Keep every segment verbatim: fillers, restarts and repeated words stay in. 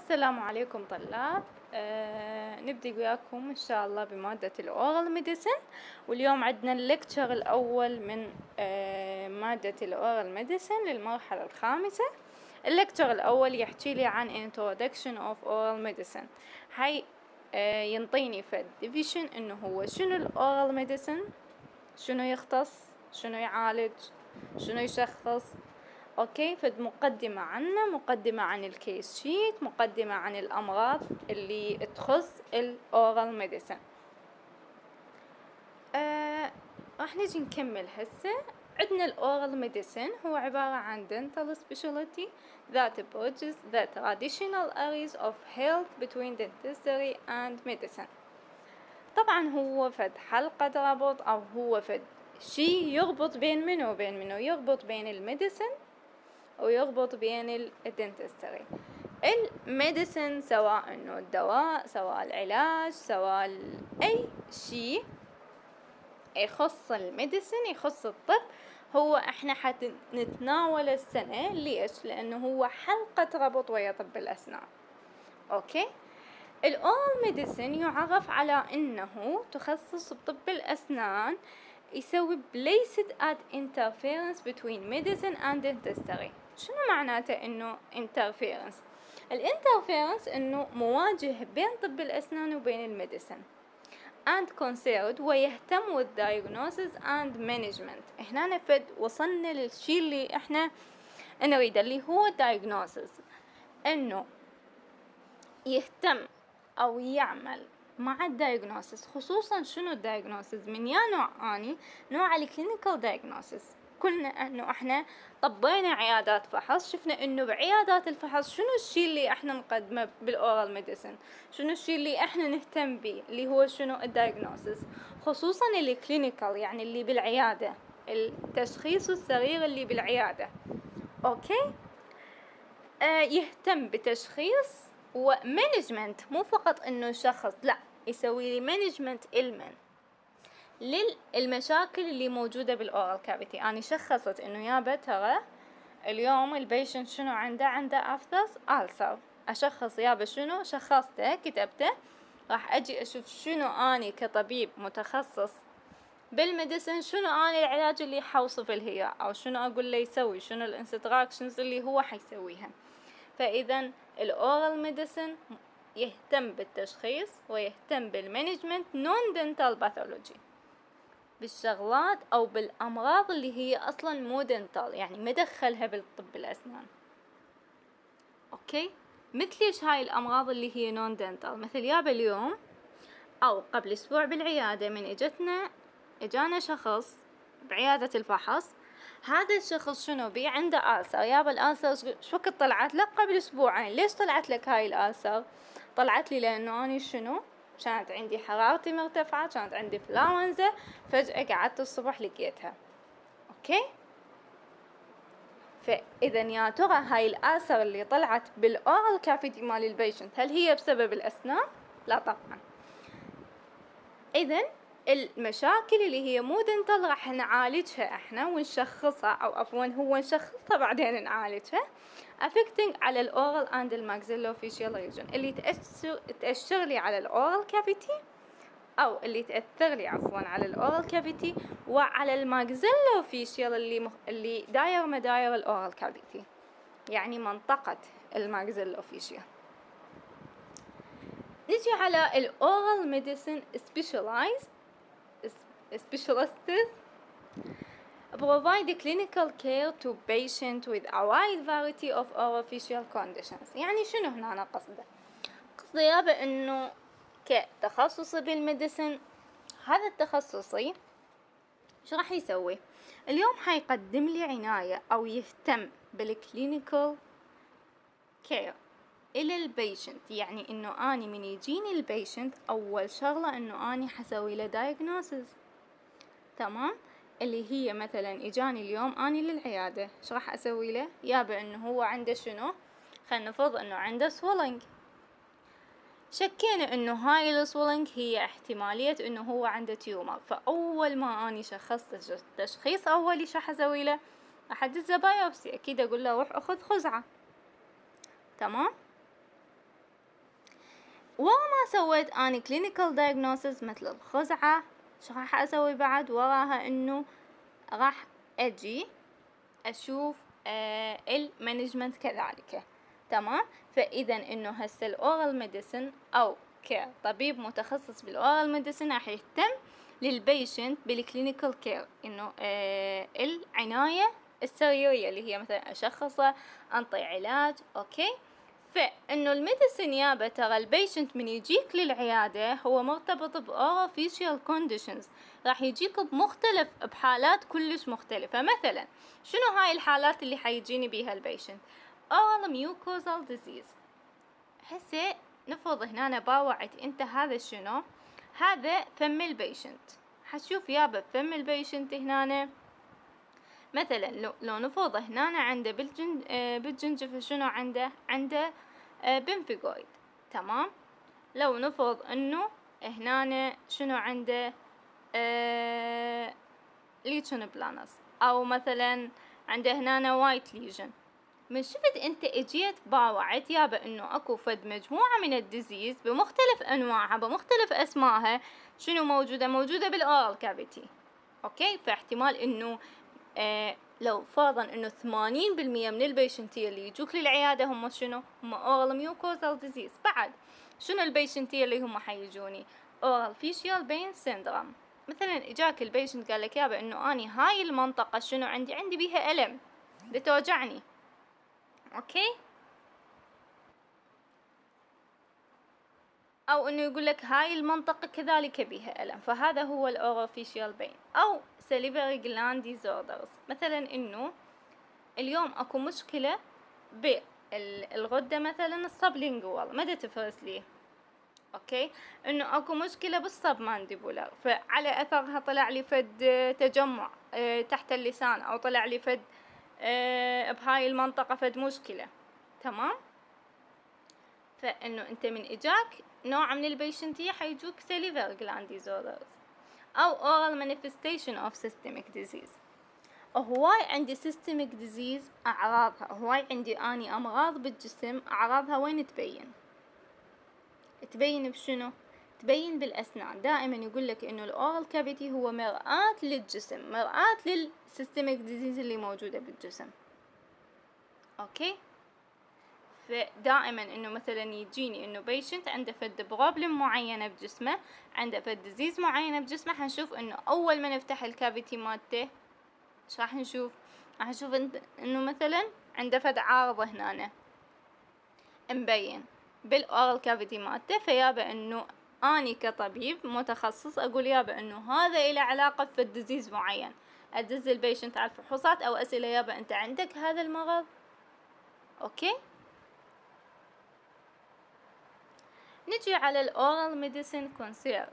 السلام عليكم طلاب. آه نبدأ وياكم إن شاء الله بمادة الأورال ميديسن، واليوم عندنا الليكتشر الأول من آه مادة الأورال ميديسن للمرحلة الخامسة. الليكتشر الأول يحكي لي عن introduction of oral medicine، هاي آه ينطيني فد division إنه هو شنو الأورال ميديسن، شنو يختص، شنو يعالج، شنو يشخص. اوكي، فد مقدمة عنه، مقدمة عن الكيس شيت، مقدمة عن الأمراض اللي تخص الأورال ميديسن. آه راح نجي نكمل هسه. عندنا الأورال ميديسن هو عبارة عن dental specialty that bridges the traditional areas of health between dentistry and medicine. طبعا هو فد حلقة ربط، أو هو فد شي يربط بين منو وبين منو، يربط بين الميديسن ويربط بين الدنتستري. الميديسن سواء انه الدواء، سواء العلاج، سواء اي شيء يخص الميديسن، يخص الطب، هو احنا حنتناول السنة. ليش؟ لانه هو حلقة ربط ويا طب الاسنان. اوكي، الأورال ميديسن يعرف على انه تخصص بطب الاسنان، يسوي placed at interference between medicine and dentistry. شنو معناته انه interference؟ الانترفيرنس انه مواجه بين طب الاسنان وبين الميديسن. and concerned ويهتم with diagnosis and management. هنا نفد وصلنا للشيء اللي احنا نريده اللي هو diagnosis، انه يهتم او يعمل مع الدايجنوسيس. خصوصا شنو الدايجنوسيس؟ من يا نوع اني نوع الكلينيكال دايجنوسيس. قلنا انه احنا طبينا عيادات فحص، شفنا انه بعيادات الفحص شنو الشيء اللي احنا نقدمه بالاورال ميديسن، شنو الشيء اللي احنا نهتم به، اللي هو شنو الدايجنوسيس. خصوصا الكلينيكال يعني اللي بالعيادة، التشخيص الصغير اللي بالعيادة. اوكي، آه يهتم بتشخيص ومانجمنت، مو فقط انه يشخص، لا، يسوي لي مانجمنت علما للمشاكل اللي موجودة بالاورال كافيتي. انا شخصت انه يابا ترى اليوم البيشنت شنو عنده، عنده افتس ألسر، اشخص يابا شنو، شخصته كتبته، راح اجي اشوف شنو اني كطبيب متخصص بالميديسن، شنو اني العلاج اللي حوصف له، او شنو اقول له يسوي، شنو الانستراكشنز اللي هو حيسويها. فإذا الأورال ميديسن يهتم بالتشخيص ويهتم بالمانجمنت نون دنتال باثولوجي، بالشغلات أو بالأمراض اللي هي أصلا مو دنتال، يعني مدخلها بالطب الأسنان. أوكي، مثليش هاي الأمراض اللي هي نون دنتال، مثل يابا اليوم أو قبل أسبوع بالعيادة من إجتنا إجانا شخص بعيادة الفحص. هذا الشخص شنو بي؟ عنده ألسر. يابا الألسر شو وقت طلعت لك؟ قبل أسبوعين. ليش طلعت لك هاي الألسر؟ طلعت لي لأنه أنا شنو؟ كانت عندي حرارتي مرتفعة، كانت عندي فلاونزا، فجأة قعدت الصبح لقيتها. أوكي، فإذا يا ترى هاي الألسر اللي طلعت بالأورال كافيتي مال البيشنت هل هي بسبب الأسنان؟ لا طبعا. إذن المشاكل اللي هي مو دنتال راح نعالجها احنا ونشخصها، او عفوا هو نشخصها بعدين نعالجها affecting على الاورال and الماكسيلوفيشيال ريجن، اللي تأثر تأثر لي على الاورال كافيتي، او اللي تأثر لي عفوا على الاورال كافيتي وعلى الماكسيلوفيشيال اللي مخ... اللي داير مداير الاورال كافيتي، يعني منطقة الماكسيلوفيشيال. نجي على الاورال ميديسن specialized specialists provide clinical care to patients with a wide variety of orophyseal conditions. يعني شنو هنا أنا قصده؟ قصده يابا إنه كتخصصي بالميديسن، هذا التخصصي شو راح يسوي؟ اليوم حيقدم لي عناية أو يهتم بالكلينيكال كير إلى البيشنت. يعني إنه أني من يجيني البيشنت أول شغلة إنه أني حسوي له diagnosis. تمام، اللي هي مثلا إجاني اليوم أني للعيادة، شو راح أسوي له؟ يابا إنه هو عنده شنو؟ خلينا نفرض إنه عنده swelling، شكينا إنه هاي السويلنج هي احتمالية إنه هو عنده تيومر. فأول ما أني شخصت تشخيص أولي شو حسوي له؟ أحدث بايوبسي، أكيد أقول له روح أخذ خزعة. تمام، ورا ما سويت اني clinical diagnosis مثل الخزعة، شو راح اسوي بعد وراها؟ انه راح اجي اشوف آه المانجمنت كذلك. تمام. فاذا انه هسه الاورال ميديسن او كطبيب متخصص بالاورال ميديسن راح يهتم للبيشنت بالكلينيكال كير، انه آه العناية السريرية اللي هي مثلا اشخصه، انطي علاج. اوكي. فانه الميديسن يابا ترى البيشنت من يجيك للعيادة هو مرتبط بأوروفيشيال كونديشنز، راح يجيك بمختلف بحالات كلش مختلفة. مثلا شنو هاي الحالات اللي حيجيني بيها البيشنت؟ oral mucosal disease. هسه نفرض هنا أنا باوعت انت هذا شنو؟ هذا فم البيشنت. حتشوف يابا فم البيشنت هنا مثلا لو, لو نفرض هنا عنده بالجن آه بالجنجفة شنو عنده؟ عنده آه بنفيجويد. تمام. لو نفرض انه هنا شنو عنده؟ آه ليتشن بلانس، او مثلا عنده هنا وايت ليجن. من شفت انت اجيت باوعت يابا انه اكو فد مجموعة من الديزيز بمختلف انواعها بمختلف اسمائها شنو موجودة؟ موجودة بالاورال كافيتي. اوكي. فاحتمال انه آه لو فرضا انه ثمانين بالمية من البيشنتية اللي يجوك للعيادة هم شنو؟ هم اورال ميوكوزال ديزيز. بعد شنو البيشنتية اللي هم حيجوني؟ اورال فيشيال بين سيندروم. مثلا اجاك البيشنت قال لك يابا انه اني هاي المنطقة شنو عندي؟ عندي بيها الم بتوجعني. اوكي. او انه يقول لك هاي المنطقة كذلك بيها الم، فهذا هو الاوروفيشيال بين. او سليفري جلاند ديزوردرز، مثلا انه اليوم اكو مشكلة بالغدة مثلا السبلينجوال ما تفرز لي. اوكي. انه اكو مشكلة بالسب مانديبولار، فعلى اثرها طلع لي فد تجمع اه تحت اللسان، او طلع لي فد اه بهاي المنطقة فد مشكلة. تمام. فانه انت من اجاك نوع من البيشنتية حيجوك سليفر جلاند ديزوردرز او oral manifestation of systemic disease. هواي عندي systemic disease اعراضها، هواي عندي اني امراض بالجسم اعراضها وين تبين؟ تبين بشنو؟ تبين بالاسنان. دائما يقول لك انه الاورال كافيتي هو مرآة للجسم، مرآة للسيستميك ديزيز اللي موجودة بالجسم. اوكي. فدائما انه مثلا يجيني انه بيشنت عنده فد بروبلم معينة بجسمه، عنده فد ديزيز معينة بجسمه، حنشوف انه اول ما نفتح الكافيتي مالته ايش راح نشوف؟ راح نشوف انه مثلا عنده فد عارض هنا مبين بالاورال كافيتي مالته. فيابا انه اني كطبيب متخصص اقول يابا انه هذا له علاقة بفد ديزيز معين، ادز البيشنت على الفحوصات او اسئلة يابا انت عندك هذا المرض. اوكي. نجي على الاورال ميديسن كونسيرن.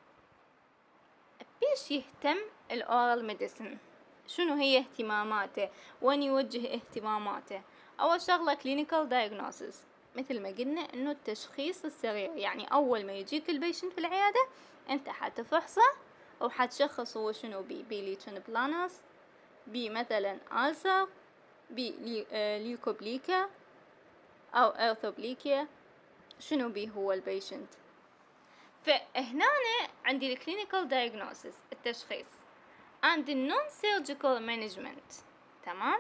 بيش يهتم الاورال ميديسن؟ شنو هي اهتماماته؟ وين يوجه اهتماماته؟ اول شغلة كلينيكال دايجنوسيس، مثل ما قلنا انه التشخيص السريع. يعني اول ما يجيك البيشنت في العيادة انت حتفحصه وحتشخص هو شنو بي بي ليتشن بلانس، بي مثلا ألسر، بي لي آه ليوكوبليكا او ارثوبليكيا، شنو بيه هو البيشنت. فهنا عندي الكلينيكال دايجنوسيس التشخيص and the non-surgical management. تمام.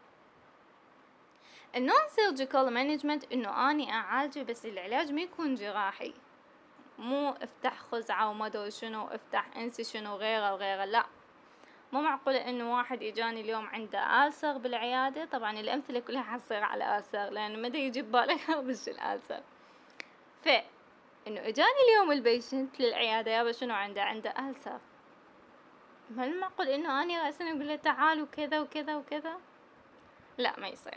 النون سيرجيكال مانجمنت انه اني اعالجه بس العلاج ما يكون جراحي، مو افتح خزعة وما ادري شنو، افتح انسي شنو غيره وغيره. لا، مو معقولة انه واحد اجاني اليوم عنده ألسر بالعيادة. طبعا الامثلة كلها حتصير على ألسر لانه ما يجي ببالك بس الألسر. ف انه اجاني اليوم البيشنت للعيادة يابا شنو عنده؟ عنده ألسر. ما المعقول انه اني رأسا اقول له تعال وكذا وكذا وكذا؟ لا، ما يصير.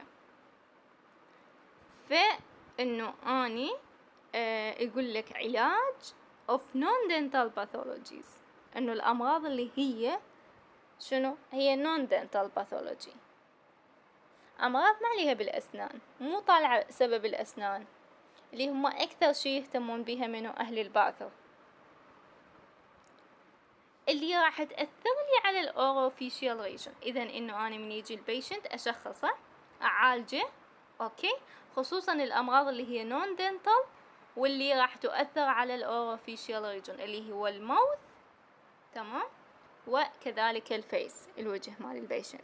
فانه اني آه يقول لك علاج of non dental pathologies، انه الامراض اللي هي شنو هي non dental pathology، امراض ما عليها بالاسنان، مو طالعة سبب الاسنان، اللي هم اكثر شيء يهتمون بها منه اهل الباثو، اللي راح تأثر لي على الاوروفيشيال ريجن. اذا انه انا من يجي البيشنت اشخصه اعالجه. اوكي. خصوصا الامراض اللي هي نون دنتال واللي راح تؤثر على الأوروفيشيال ريجون اللي هو الماوث، تمام، وكذلك الفيس، الوجه مال البيشنت.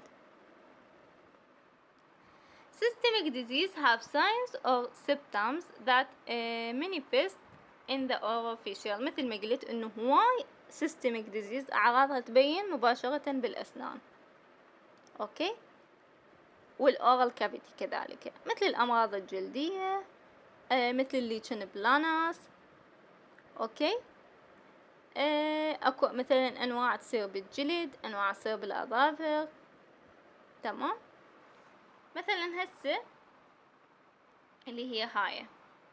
Systemic disease have signs or symptoms that uh, manifest in the orophysial. مثل ما قلت إنه هواي systemic disease أعراضها تبين مباشرة بالأسنان، أوكي، والأورال كافيتي كذلك، مثل الأمراض الجلدية، آه مثل الليتشن بلانس، أوكي. آه أكو مثلا أنواع تصير بالجلد، أنواع تصير بالأظافر، تمام. مثلا هسه اللي هي هاي،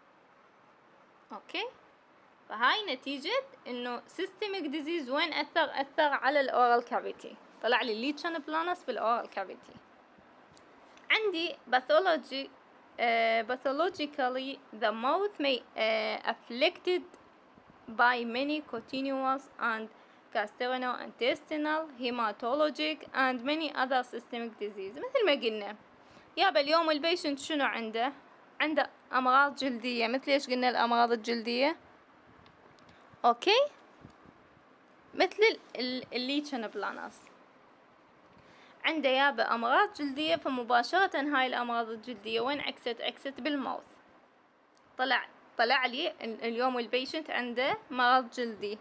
أوكي، فهاي نتيجة إنه systemic disease وين أثر أثر على الأورال كافيتي، طلع لي الليتشن بلانس بالأورال كافيتي. عندي pathology uh, pathologically the mouth may uh, afflicted by many continuous and gastrointestinal, hematologic and many other systemic disease. مثل ما قلنا يابا اليوم البيشنت شنو عنده؟ عنده أمراض جلدية، مثل إيش قلنا الأمراض الجلدية؟ أوكي، مثل الليتشن بلانس عنده يابا أمراض جلدية، فمباشرة هاي الأمراض الجلدية وين عكست؟ عكست بالماوث. طلع طلع لي اليوم البيشنت عنده مرض جلدي،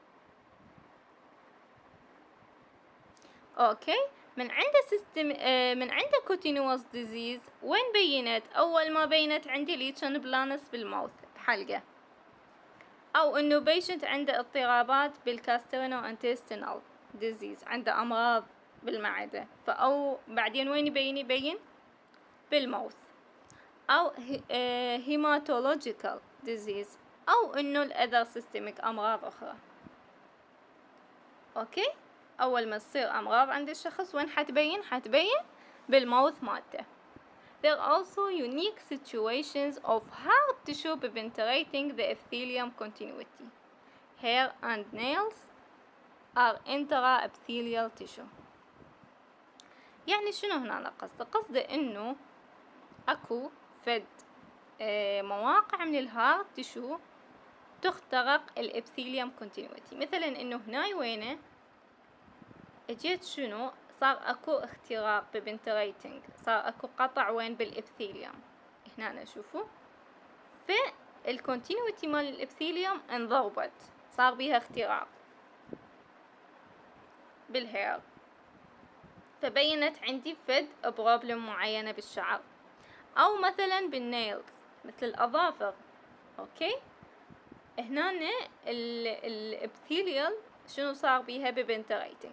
أوكي. من عنده سيستم من عنده كوتينوس ديزيز وين بينت؟ أول ما بينت عندي ليتشن بلانس بالماوث بحلقة، أو إنه بيشنت عنده اضطرابات بالكاسترينو انتستينال ديزيز، عنده أمراض بالمعدة، فأو بعدين وين يبين؟ يبين بالماوث، أو هيماتولوجيكال ديزيز، أو إنه الأذر سيستميك أمراض أخرى، أوكي. أول ما تصير أمراض عند الشخص وين حتبين؟ حتبين بالماوث مالته. There are also unique situations of hard tissue penetrating the epithelium continuity. Hair and nails are intra-epithelial tissue. يعني شنو هنا قصده؟ قصده إنه أكو فد آه مواقع من الهارد تشو تخترق الابثيليوم كونتينيوتي. مثلا إنه هناي وينه اجيت شنو صار اكو اختراق ببنتريتنج، صار اكو قطع وين بالابثيليوم، هنا شوفوا فالكونتينيوتي مال الابثيليوم انضربت، صار بيها اختراق بالهير، فبينت عندي فد بروبلم معينة بالشعر. او مثلا بالنيلز مثل الاظافر، اوكي، هنا الابثيليال شنو صار بيها ببنتريتنج.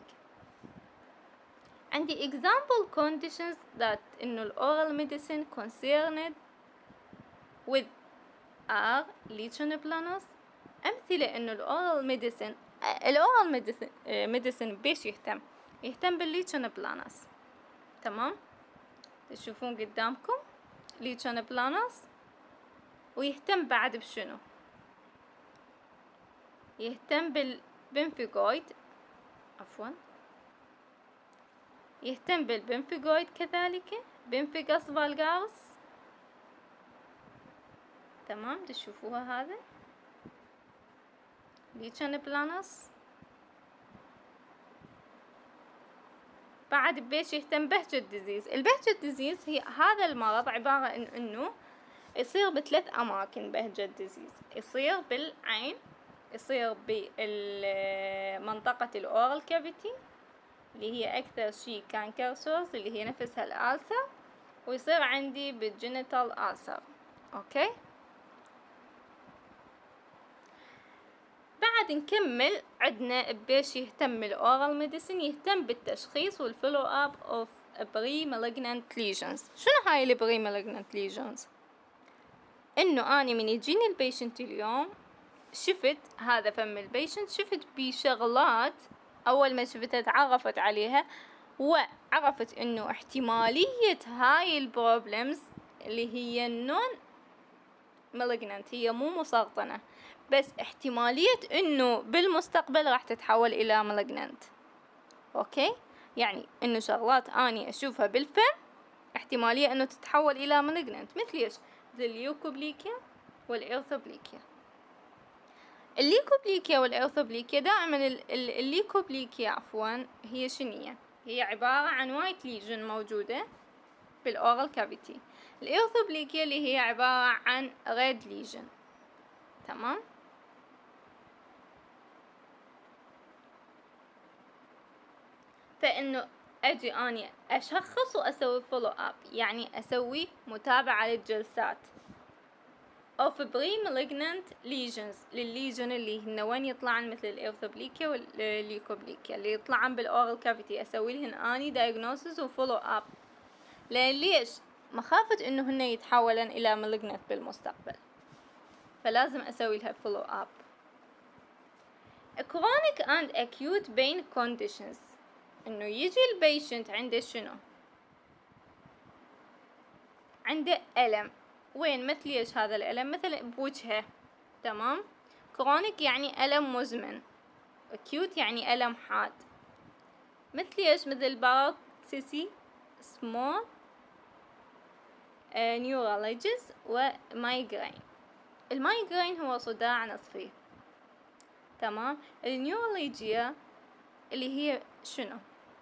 عندي example conditions that إنه ال oral medicine concerned with are lesion planus. أمثلة إنه ال oral medicine ال oral medicine medicine بيش يهتم؟ يهتم بال lesion planus، تمام، تشوفون قدامكم lesion planus، ويهتم بعد بشنو؟ يهتم بالبنفيجويد، عفوا يهتم بالبنفيجويد كذلك، بنفيجاس فالجارس، تمام، تشوفوها هذا ليتشن بلانس. بعد بيش يهتم بهجة ديزيز. البهجة ديزيز هي هذا المرض عبارة عن انه يصير بثلاث اماكن. بهجة ديزيز يصير بالعين، يصير بمنطقة الاورال كافيتي اللي هي أكثر شي كانكر سورس اللي هي نفسها الألسر، ويصير عندي بالجينيتال ألسر، أوكي. بعد نكمل عندنا بيش يهتم الأورال ميديسين، يهتم بالتشخيص والفولو أب أوف بري مالجنانت ليجنز. شنو هاي البري مالجنانت ليجنز؟ إنه أني من يجيني البيشنت اليوم شفت هذا فم البيشنت، شفت بشغلات أول ما شفتها تعرفت عليها وعرفت إنه احتمالية هاي البروبلمز اللي هي نون مالجنانت، هي مو مسرطنة، بس احتمالية إنه بالمستقبل راح تتحول إلى مالجنانت، أوكي. يعني إنه شغلات أني أشوفها بالفم احتمالية إنه تتحول إلى مالجنانت، مثل إيش؟ مثل اليوكوبليكيا، والإرثوبليكيا. الليكوبليكيا والإرثوبليكيا دائما الليكوبليكيا عفوا هي شنية؟ هي عبارة عن وايت ليجن موجودة بالأورال كافيتي. الإرثوبليكيا اللي هي عبارة عن ريد ليجن. تمام؟ فإنه أجي أني أشخص وأسوي فولو أب، يعني أسوي متابعة للجلسات of pre-malignant lesions للليجن اللي هن وين يطلعن مثل الإرثوبليكيا والليكوبليكيا اللي يطلعن بالأورال كافيتي، أسوي لهن أني diagnosis وفولو أب. لأن ليش؟ مخافة إنه هن يتحولن إلى malignant بالمستقبل، فلازم أسوي لها فولو أب. chronic and acute pain conditions، إنه يجي البيشنت عنده شنو؟ عنده ألم. وين؟ مثل ايش هذا الألم؟ مثل بوجهه. تمام؟ كرونيك يعني ألم مزمن، acute يعني ألم حاد. مثل ايش؟ مثل باروكسيسي، سمول نيورالجيز ومايجرين. المايجرين هو صداع نصفي. تمام؟ النيورالجيا اللي هي شنو؟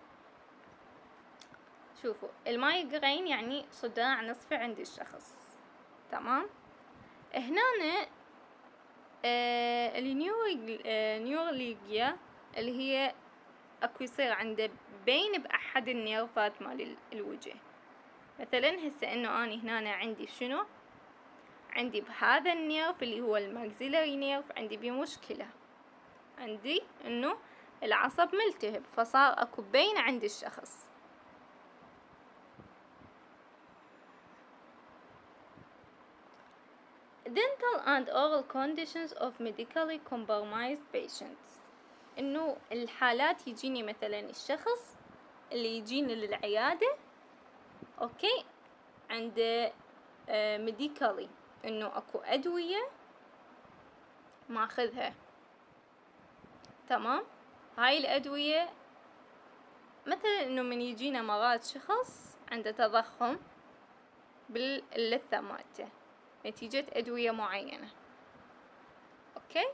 شوفوا، المايجرين يعني صداع نصفي عند الشخص. تمام؟ هنا آه النيورالجيا اللي هي اكو يصير عنده بين بأحد النيرفات مال الوجه. مثلا هسه انه اني هنا عندي شنو؟ عندي بهذا النيرف اللي هو الماكسيلاري نيرف عندي بيه مشكلة، عندي انه العصب ملتهب، فصار اكو بين عند الشخص. dental and oral conditions of medically compromised patients، انه الحالات يجيني مثلا الشخص اللي يجيني للعيادة اوكي عنده ميديكالي انه اكو ادوية ماخذها. تمام؟ هاي الادوية مثلا انه من يجينا مرات شخص عنده تضخم باللثة مالته نتيجة أدوية معينة. أوكي؟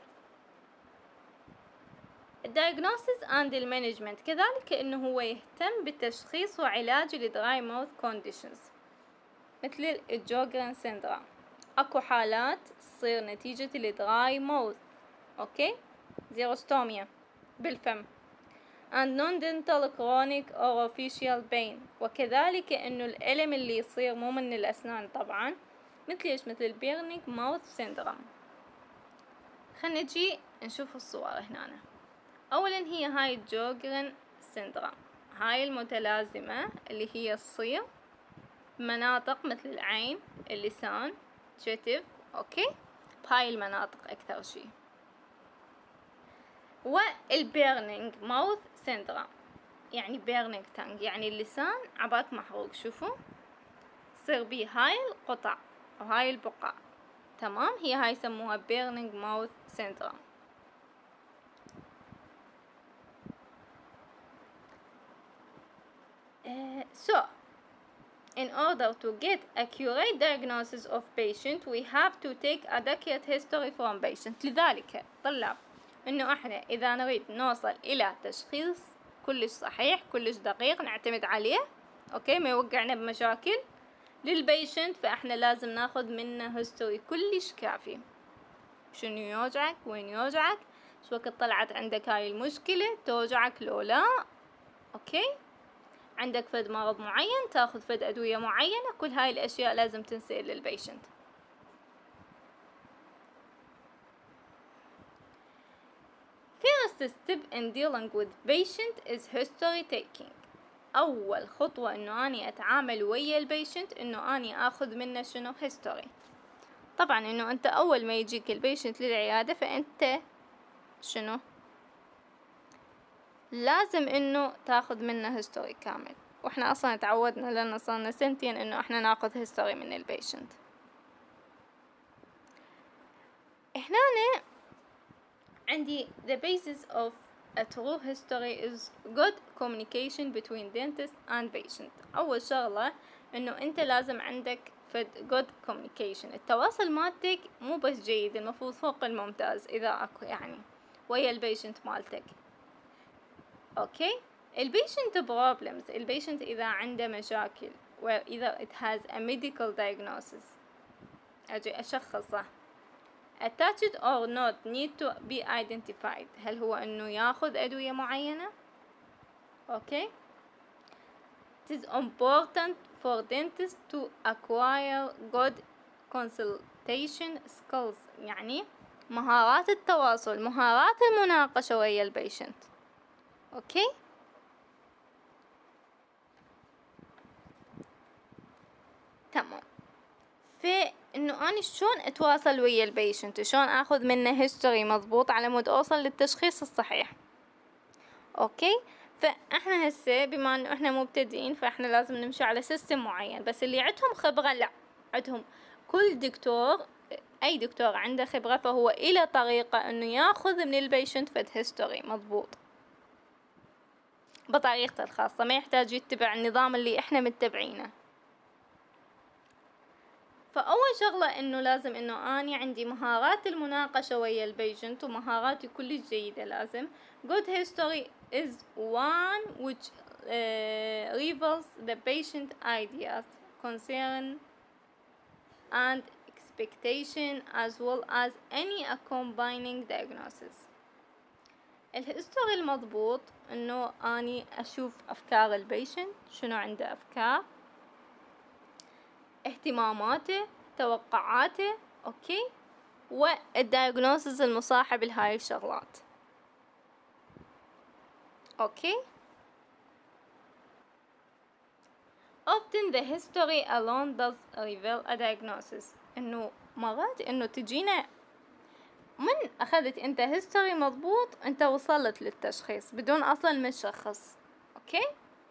الدايجنوسيس and المانجمنت كذلك إنه هو يهتم بالتشخيص وعلاج الدراي ماوث كونديشنز مثل الجوجرن سيندروم. أكو حالات تصير نتيجة الدراي ماوث، أوكي؟ زيروستوميا بالفم and non-dental chronic orofacial pain، وكذلك إنه الألم اللي يصير مو من الأسنان طبعًا مثل ايش؟ مثل البيرنيك ماوث سيندروم. خلينا نجي نشوف الصور هنا. اولا هي هاي الجوجرن سيندروم، هاي المتلازمة اللي هي تصير مناطق مثل العين، اللسان، شتف، اوكي، بهاي المناطق اكثر شي. والبيرنينج ماوث سيندروم يعني بيرنينج تانج يعني اللسان عباك محروق، شوفوا تصير بيه هاي القطع وهاي البقع. تمام؟ هي هاي يسموها burning mouth syndrome. uh, so in order to get accurate diagnosis of patient we have to take adequate history from patient. لذلك طلاب انه احنا اذا نريد نوصل الى تشخيص كلش صحيح كلش دقيق نعتمد عليه اوكي ما يوقعنا بمشاكل للبيشنت، فاحنا لازم ناخذ منه هيستوري كلش كافي. شنو يوجعك؟ وين يوجعك؟ شو وقت طلعت عندك هاي المشكلة؟ توجعك لو لا؟ اوكي؟ عندك فد مرض معين تاخذ فد ادوية معينة، كل هاي الاشياء لازم تنسأل للبيشنت. First step in dealing with patient is history taking. أول خطوة إنه أني أتعامل ويا البيشنت إنه أني أخذ منه شنو؟ history. طبعا إنه أنت أول ما يجيك البيشنت للعيادة فأنت شنو؟ لازم إنه تاخذ منه history كامل، وإحنا أصلا تعودنا لأن صارنا سنتين إنه إحنا ناخذ history من البيشنت. هنا عندي the basis of a true history is good communication between dentist and patient. أول شغلة إنه أنت لازم عندك فد good communication. التواصل مالتك مو بس جيد، المفروض فوق الممتاز إذا أكو يعني ويا البيشنت مالتك. أوكي. البيشنت problems، البيشنت إذا عنده مشاكل وإذا it has a medical diagnosis أجي أشخصه. attached or not need to be identified، هل هو إنه ياخذ أدوية معينة؟ أوكي. it is important for dentists to acquire good consultation skills، يعني مهارات التواصل، مهارات المناقشة ويا البيشنت. أوكي. تمام. فإنه أنا شلون أتواصل ويا البيشنت، شلون أخذ منه هيستوري مضبوط على مود أوصل للتشخيص الصحيح. أوكي. فإحنا هسه بما إنه إحنا مبتدئين فإحنا لازم نمشي على سيستم معين، بس اللي عندهم خبرة لا، عندهم كل دكتور، أي دكتور عنده خبرة فهو إله طريقة إنه ياخذ من البيشنت فد هيستوري مضبوط بطريقته الخاصة، ما يحتاج يتبع النظام اللي إحنا متبعينه. فأول شغلة إنه لازم إنه أني عندي مهارات المناقشة ويا البيشنت ومهاراتي كلش جيدة. لازم good history is one which uh, reveals the patient ideas, concern and expectation as well as any accompanying diagnosis. الهيستوري المضبوط إنه أني أشوف أفكار البيشنت، شنو عنده أفكار، اهتماماته، توقعاته، اوكي، والدايجنوسيس المصاحب لهاي الشغلات. اوكي. often the history alone does reveal a diagnosis، انه مرات انه تجينا من اخذت انت هيستوري مضبوط انت وصلت للتشخيص بدون اصلا ما تشخص. اوكي.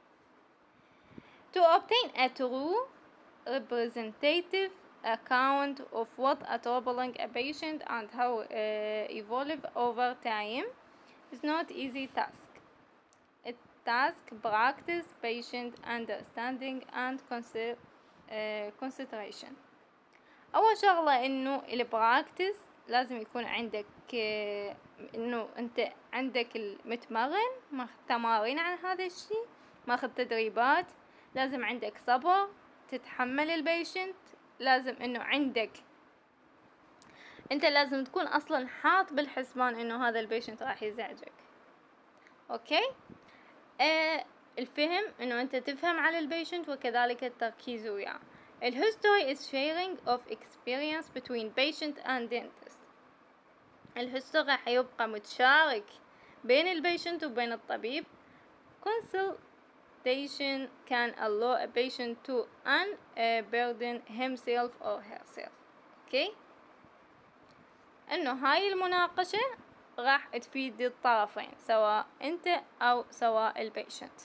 to obtain a true representative account of what a troubling a patient and how uh, evolve over time is not easy task. It task practice, patient understanding and consider, uh, consideration. أول شغلة إنه البراكتس لازم يكون عندك uh, إنه أنت عندك المتمرن ماخذ تمارين عن هذا الشيء، ماخذ تدريبات، لازم عندك صبر تتحمل البيشنت، لازم انه عندك انت لازم تكون اصلا حاط بالحسبان انه هذا البيشنت راح يزعجك. اوكي. آه الفهم انه انت تفهم على البيشنت وكذلك التركيز وياه. الهيستوري is sharing of experience between patient and dentist. الهيستوري حيبقى متشارك بين البيشنت وبين الطبيب. Consultation can allow a patient to unburden himself or herself. اوكي. انه هاي المناقشة راح تفيد الطرفين سواء انت او سواء البيشنت.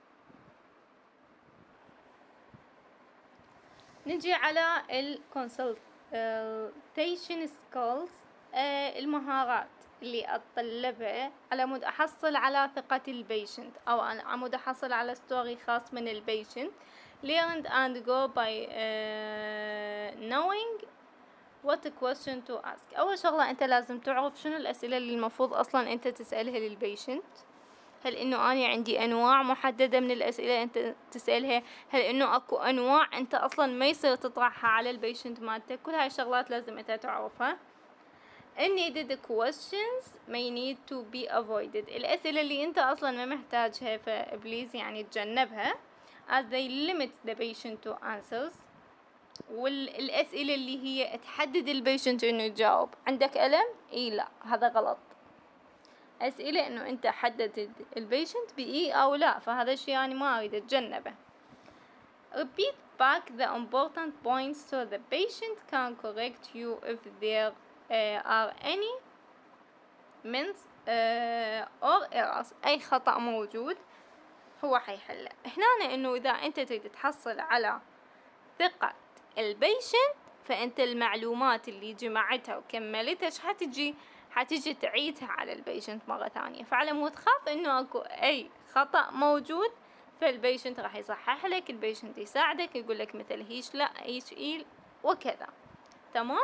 نجي على ال consultation skills، آه المهارات اللي أتطلبها على مود أحصل على ثقة البيشنت أو على مود أحصل على ستوري خاص من البيشنت. learn and go by uh, knowing what question to ask. أول شغلة أنت لازم تعرف شنو الأسئلة اللي المفروض أصلا أنت تسألها للبيشنت. هل إنه أنا عندي أنواع محددة من الأسئلة أنت تسألها؟ هل إنه أكو أنواع أنت أصلا ما يصير تطرحها على البيشنت مالتك؟ كل هاي الشغلات لازم أنت تعرفها. unneeded questions may need to be avoided. الأسئلة اللي أنت أصلا ما محتاجها فبليز يعني تجنبها as they limit the patient to answers. والأسئلة اللي هي تحدد البيشنت إنه يجاوب. عندك ألم؟ إيه لا، هذا غلط. أسئلة إنه أنت حددت البيشنت بإيه أو لا، فهذا الشيء يعني ما أريد أتجنبه. repeat back the important points so the patient can correct you if there uh, are any mins uh, or errors. أي خطأ موجود هو حيحله. هنا إنه إذا أنت تريد تحصل على ثقة البيشنت فأنت المعلومات اللي جمعتها وكملتها حتجي حتجي تعيدها على البيشنت مرة ثانية. فعلى مود تخاف إنه أكو أي خطأ موجود فالبيشنت راح يصحح لك، البيشنت يساعدك، يقول لك مثل هيش لا هيش إيل وكذا. تمام.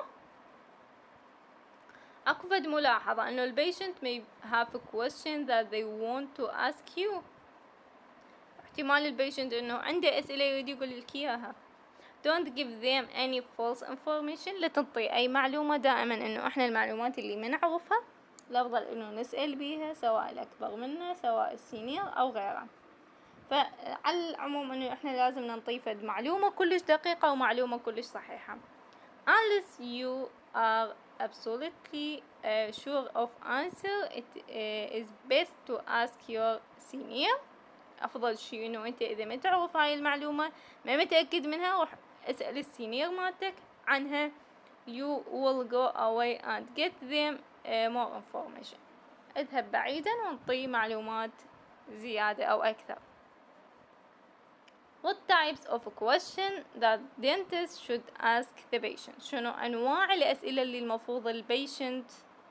أكو فد ملاحظة إنه البيشنت may have a question that they want to ask you. احتمال البيشنت إنه عنده أسئلة يريد يقول لك إياها. Don't give them any false information. لا تعطي أي معلومة. دائما إنه إحنا المعلومات اللي ما نعرفها الأفضل إنه نسأل بيها، سواء الأكبر منا سواء السينيور أو غيره. فعلى العموم إنه إحنا لازم ننطي فد معلومة كلش دقيقة ومعلومة كلش صحيحة. Unless you are absolutely uh, sure of answer, it uh, is best to ask your senior. أفضل شيء إنه أنت إذا ما تعرف هاي المعلومة ما متأكد منها روح اسأل السينيور مالتك عنها. You will go away and get them uh, more information. اذهب بعيدا وانطي معلومات زيادة أو أكثر. What types of question that dentist should ask the patient؟ شنو أنواع الأسئلة اللي المفروض البيشنت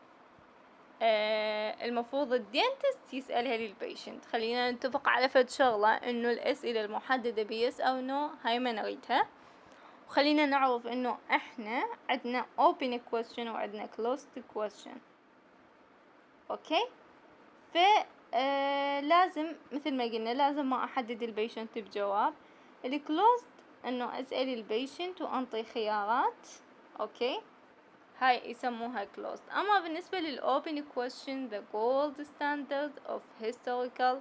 آه المفروض الدينتست يسألها للبيشنت. خلينا نتفق على فد شغلة إنه الأسئلة المحددة بيس أو نو هاي ما نريدها، وخلينا نعرف إنه إحنا عندنا open question وعندنا closed question. أوكي. ف آه لازم مثل ما قلنا لازم ما أحدد البيشنت بجواب. الكلوزد إنه أسأل البيشنت وأنطي خيارات. أوكي. هاي يسموها closed. أما بالنسبة للopen question the gold standard of historical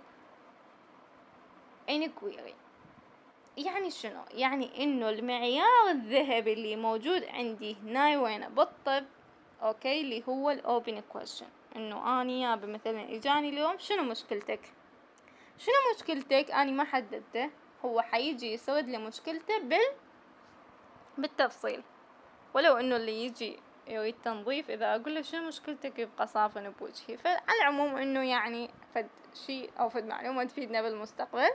inquiry يعني شنو؟ يعني إنه المعيار الذهبي اللي موجود عندي هنا وين بالطب. أوكي. اللي هو الopen question. إنه أني يابا مثلا إجاني اليوم شنو مشكلتك؟ شنو مشكلتك؟ أني ما حددته، هو حيجي يسرد لي مشكلته بال بالتفصيل، ولو إنه اللي يجي يريد تنظيف إذا أقول له شنو مشكلتك يبقى صافن بوجهي. فعلى العموم إنه يعني فد شيء أو فد معلومة تفيدنا بالمستقبل.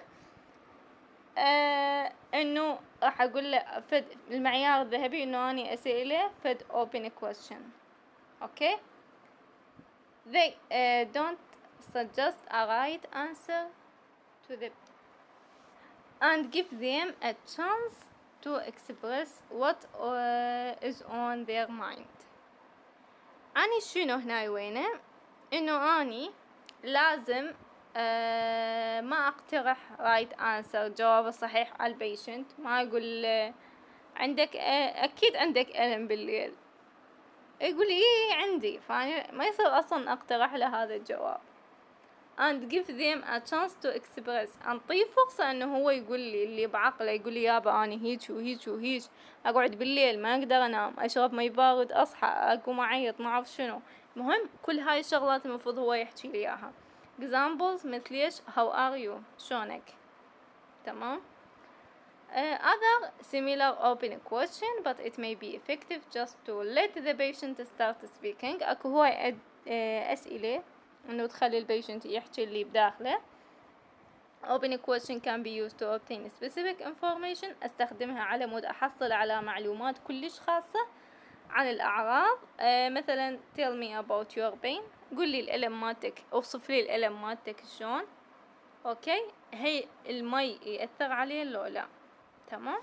آه إنه راح أقول له فد المعيار الذهبي إنه أني أسئلة فد open question. أوكي. They uh, don't suggest a right answer to the and give them a chance to express what uh, is on their mind. أني شنو هنا وينه؟ إنه أني لازم آه ما أقترح right answer جواب الصحيح على البيشنت. ما أقول آه عندك آه أكيد عندك ألم بالليل، يقول إيه عندي، فأنا ما يصير أصلا أقترح له هذا الجواب. and give them a chance to express. أنطيه فرصة إنه هو يقول لي اللي بعقله، يقول لي يابا أنا هيك وهيك وهيك، أقعد بالليل ما أقدر أنام، أشرب مي بارد، أصحى أقوم أعيط، ما أعرف شنو. المهم كل هاي الشغلات المفروض هو يحكي لي إياها. examples مثل إيش how are you شلونك. تمام. Uh, other similar open question but it may be effective just to let the patient start speaking. أكو هواي أسئلة إنه تخلي البيشنت يحكي اللي بداخله. open question can be used to obtain specific information. أستخدمها على مود أحصل على معلومات كلش خاصة عن الأعراض. آه مثلا tell me about your pain. قول لي الألم مالتك، أوصف لي الألم مالتك شلون. أوكي. هي المي يأثر عليه لو لا. تمام.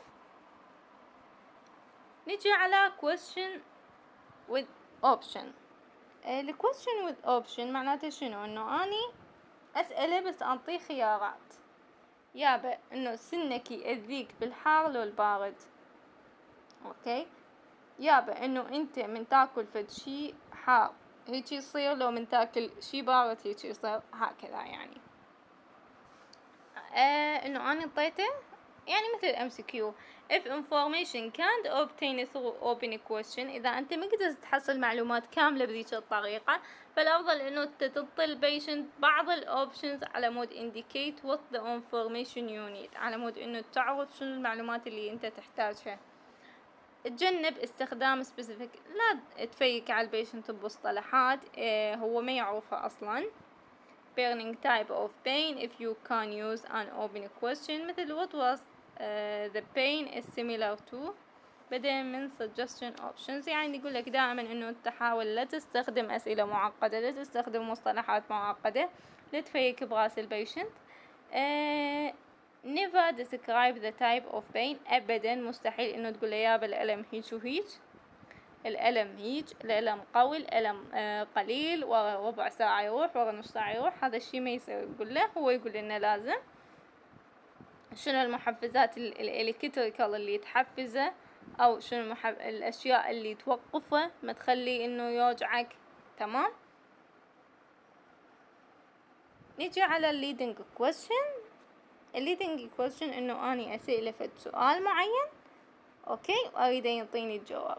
نجي على question with option. ال question with option معناته شنو؟ إنه أني أسأله بس أعطيه خيارات. يابا إنه سنك يأذيك بالحار لو البارد. أوكي. يابا إنه أنت من تاكل فد شي حار هيك يصير، لو من تاكل شي بارد هيك يصير، هكذا يعني. آه إنه أنا انطيته يعني مثل إم سي كيو. if information can't obtain through open question. إذا أنت ما قدرت تحصل معلومات كاملة بذيك الطريقة، فالأفضل إنه تعطي البيشنت بعض الأوبشنز على مود indicate what the information you need، على مود إنه تعرف شنو المعلومات اللي أنت تحتاجها. تجنب استخدام specific. لا تفيك على البيشنت بمصطلحات اه هو ما يعرفها أصلا. burning type of pain if you can use an open question مثل what was uh, the pain is similar to بدل من suggestion options. يعني يقول لك دائما إنه تحاول لا تستخدم أسئلة معقدة، لا تستخدم مصطلحات معقدة، لا تفيك براس البيشنت. آه never describe the type of pain. أبدا مستحيل إنه تقول لي يابا الألم هيج وهيج، الألم هيج، الألم قوي، الألم آه قليل، ورا ربع ساعة يروح، ورا نص ساعة يروح. هذا الشي ما يصير يقول له. هو يقول لنا لازم شنو المحفزات الإلكتريكال اللي تحفزه، أو شنو المحف... الأشياء اللي توقفه ما تخلي إنه يوجعك. تمام. نيجي على ال leading question. ال leading question إنه أني أسأله فد سؤال معين، أوكي، وأريد يعطيني الجواب.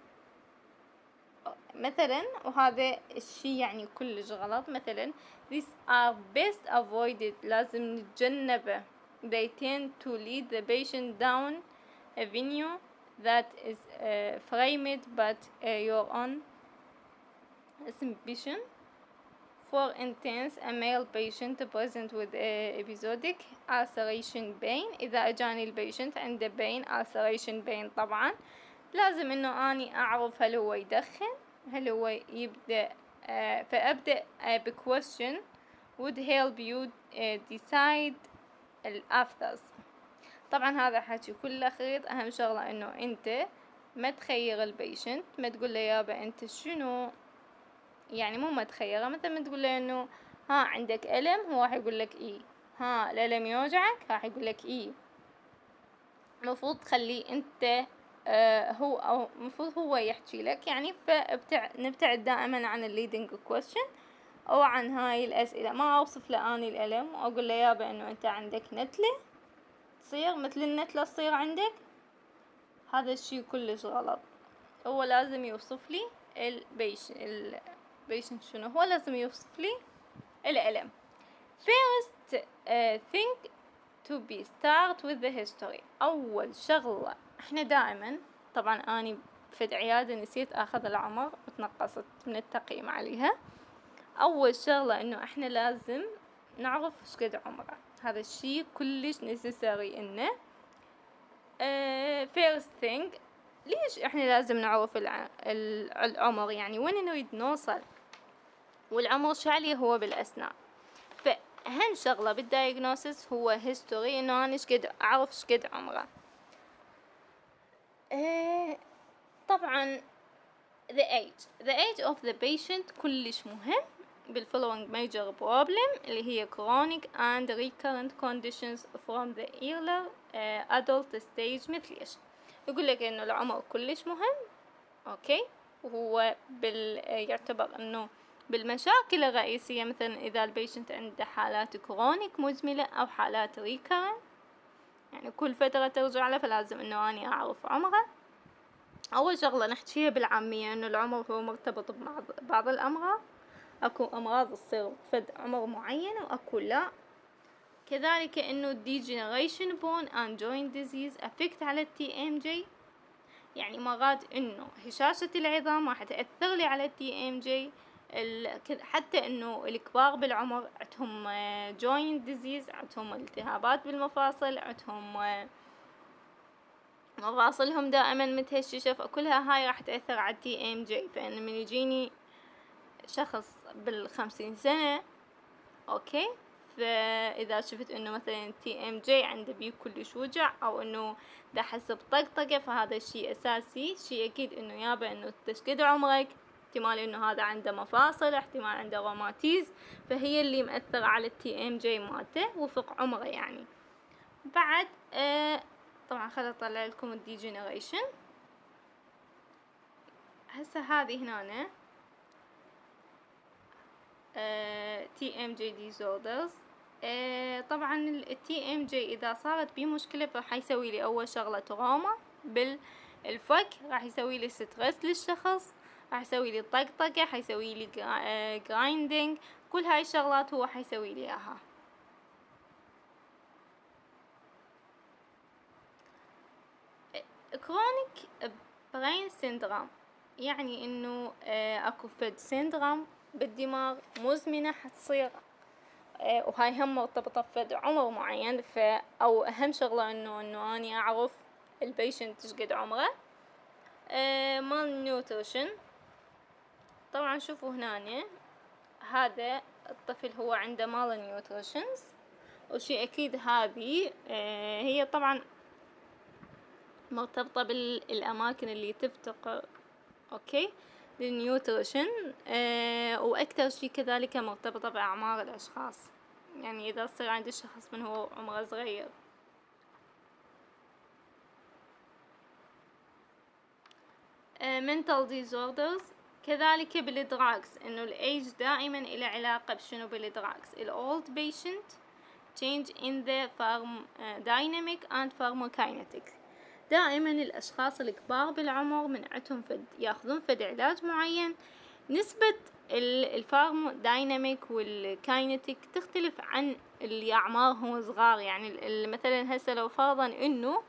مثلا، وهذا الشي يعني كلش غلط. مثلا these are best avoided، لازم نتجنبه. they tend to lead the patient down a venue that is uh, framed but uh, your own suspicion. For instance, a male patient present with uh, episodic ulceration pain. إذا أجاني البيشنت عنده pain ulceration pain، طبعا لازم إنه أني أعرف هل هو يدخن، هل هو يبدأ. uh, فأبدأ uh, ب question would help you uh, decide الأفضل. طبعا هذا حكي كله خيط. أهم شغلة إنه أنت ما تخير البيشنت، ما تقول له يابا أنت شنو، يعني مو ما تخيره. مثلا ما تقول له إنه ها عندك ألم، هو راح يقول لك إيه. ها الألم يوجعك، راح يقول لك إيه. مفروض تخليه أنت آه هو أو مفروض هو يحكي لك يعني. فنبتعد دائما عن ال leading question أو عن هاي الأسئلة. ما أوصف له أني الألم وأقول له يابا إنه أنت عندك نتلة تصير مثل النتلة تصير عندك. هذا الشي كلش غلط. هو لازم يوصف لي البيشن البيشنت شنو هو، لازم يوصف لي الألم. first uh, thing to be start with the history. أول شغلة احنا دائما، طبعا أني في عيادة نسيت أخذ العمر وتنقصت من التقييم عليها. أول شغلة إنه احنا لازم نعرف ايش قد عمره. هذا الشي كلش necessary إنه uh, first thing. ليش احنا لازم نعرف الع... العمر؟ يعني وين نريد نوصل، والعمر شعلي هو بالأسنان. فأهم شغلة بالدايجنوسيس هو هيستوري، إنه أنا شقد أعرف شقد عمره. اه طبعا the age the age of the patient كلش مهم بالfollowing major problem اللي هي chronic and recurrent conditions from the early uh, adult stage. مثل إيش؟ يقول لك إنه العمر كلش مهم، أوكي، وهو بال يعتبر إنه بالمشاكل الرئيسية. مثلا إذا البيشنت عنده حالات كرونيك مزمنة أو حالات ريكرنت، يعني كل فترة ترجع له، فلازم إنه أني أعرف عمره. أول شغلة نحكيها بالعامية إنه العمر هو مرتبط ببعض بعض الأمراض. أكو أمراض تصير فد عمر معين وأكو لا. كذلك إنه degeneration bone and joint disease affect على التي ام جي. يعني مرات إنه هشاشة العظام راح تأثر لي على التي ام جي. حتى إنه الكبار بالعمر عندهم joint disease، عندهم التهابات بالمفاصل، عندهم مفاصلهم دائما متهششة، فكلها هاي راح تأثر على التي ام جي. فإن من يجيني شخص بالخمسين سنة، أوكي، فإذا شفت إنه مثلا تي ام جي عنده بيه كلش وجع، أو إنه دا حس بطقطقة، فهذا الشيء أساسي. شيء أكيد إنه يابا إنه تشقد عمرك، احتمال إنه هذا عنده مفاصل، احتمال عنده روماتيز، فهي اللي مأثرة على التي ام جي مالته وفق عمره يعني. بعد آه طبعا خليني أطلع لكم الديجنريشن. هسه هذه هنا تي ام جي disorders. آه طبعا التي ام جي اذا صارت بيه مشكله فراح يسوي لي اول شغله تروما بالفك، راح يسوي لي ستريس للشخص، راح يسوي لي طقطقه، حيسوي لي جرايندينج. كل هاي الشغلات هو حيسوي لي اياها. كرونيك برين سيندروم يعني انه آه اكو فد سيندروم بالدماغ مزمنة حتصير، آه وهاي هم مرتبطة بفد عمر معين. ف او اهم شغلة انه انه اني اعرف البيشنت ايش قد عمره. آه مال نيوتريشن. طبعا شوفوا هنا هذا الطفل هو عنده مال نيوتريشنز، أول شي أكيد هذه آه هي طبعا مرتبطة بالأماكن اللي تفتقر أوكي للنيوتريشن، آه وأكثر شي كذلك مرتبطة بأعمار الأشخاص، يعني إذا صار عند الشخص من هو عمره صغير. آه mental disorders كذلك بالدراكس، إنه الإيج دائما إلى علاقة بشنو بالدراكس. الأولد patient change in the pharmacodynamic and pharmacokinetic، دائما الأشخاص الكبار بالعمر من عندهم فد ياخذون فد علاج معين، نسبة الفارمودايناميك والكاينتيك تختلف عن اللي أعمارهم صغار. يعني مثلا هسه لو فرضا إنه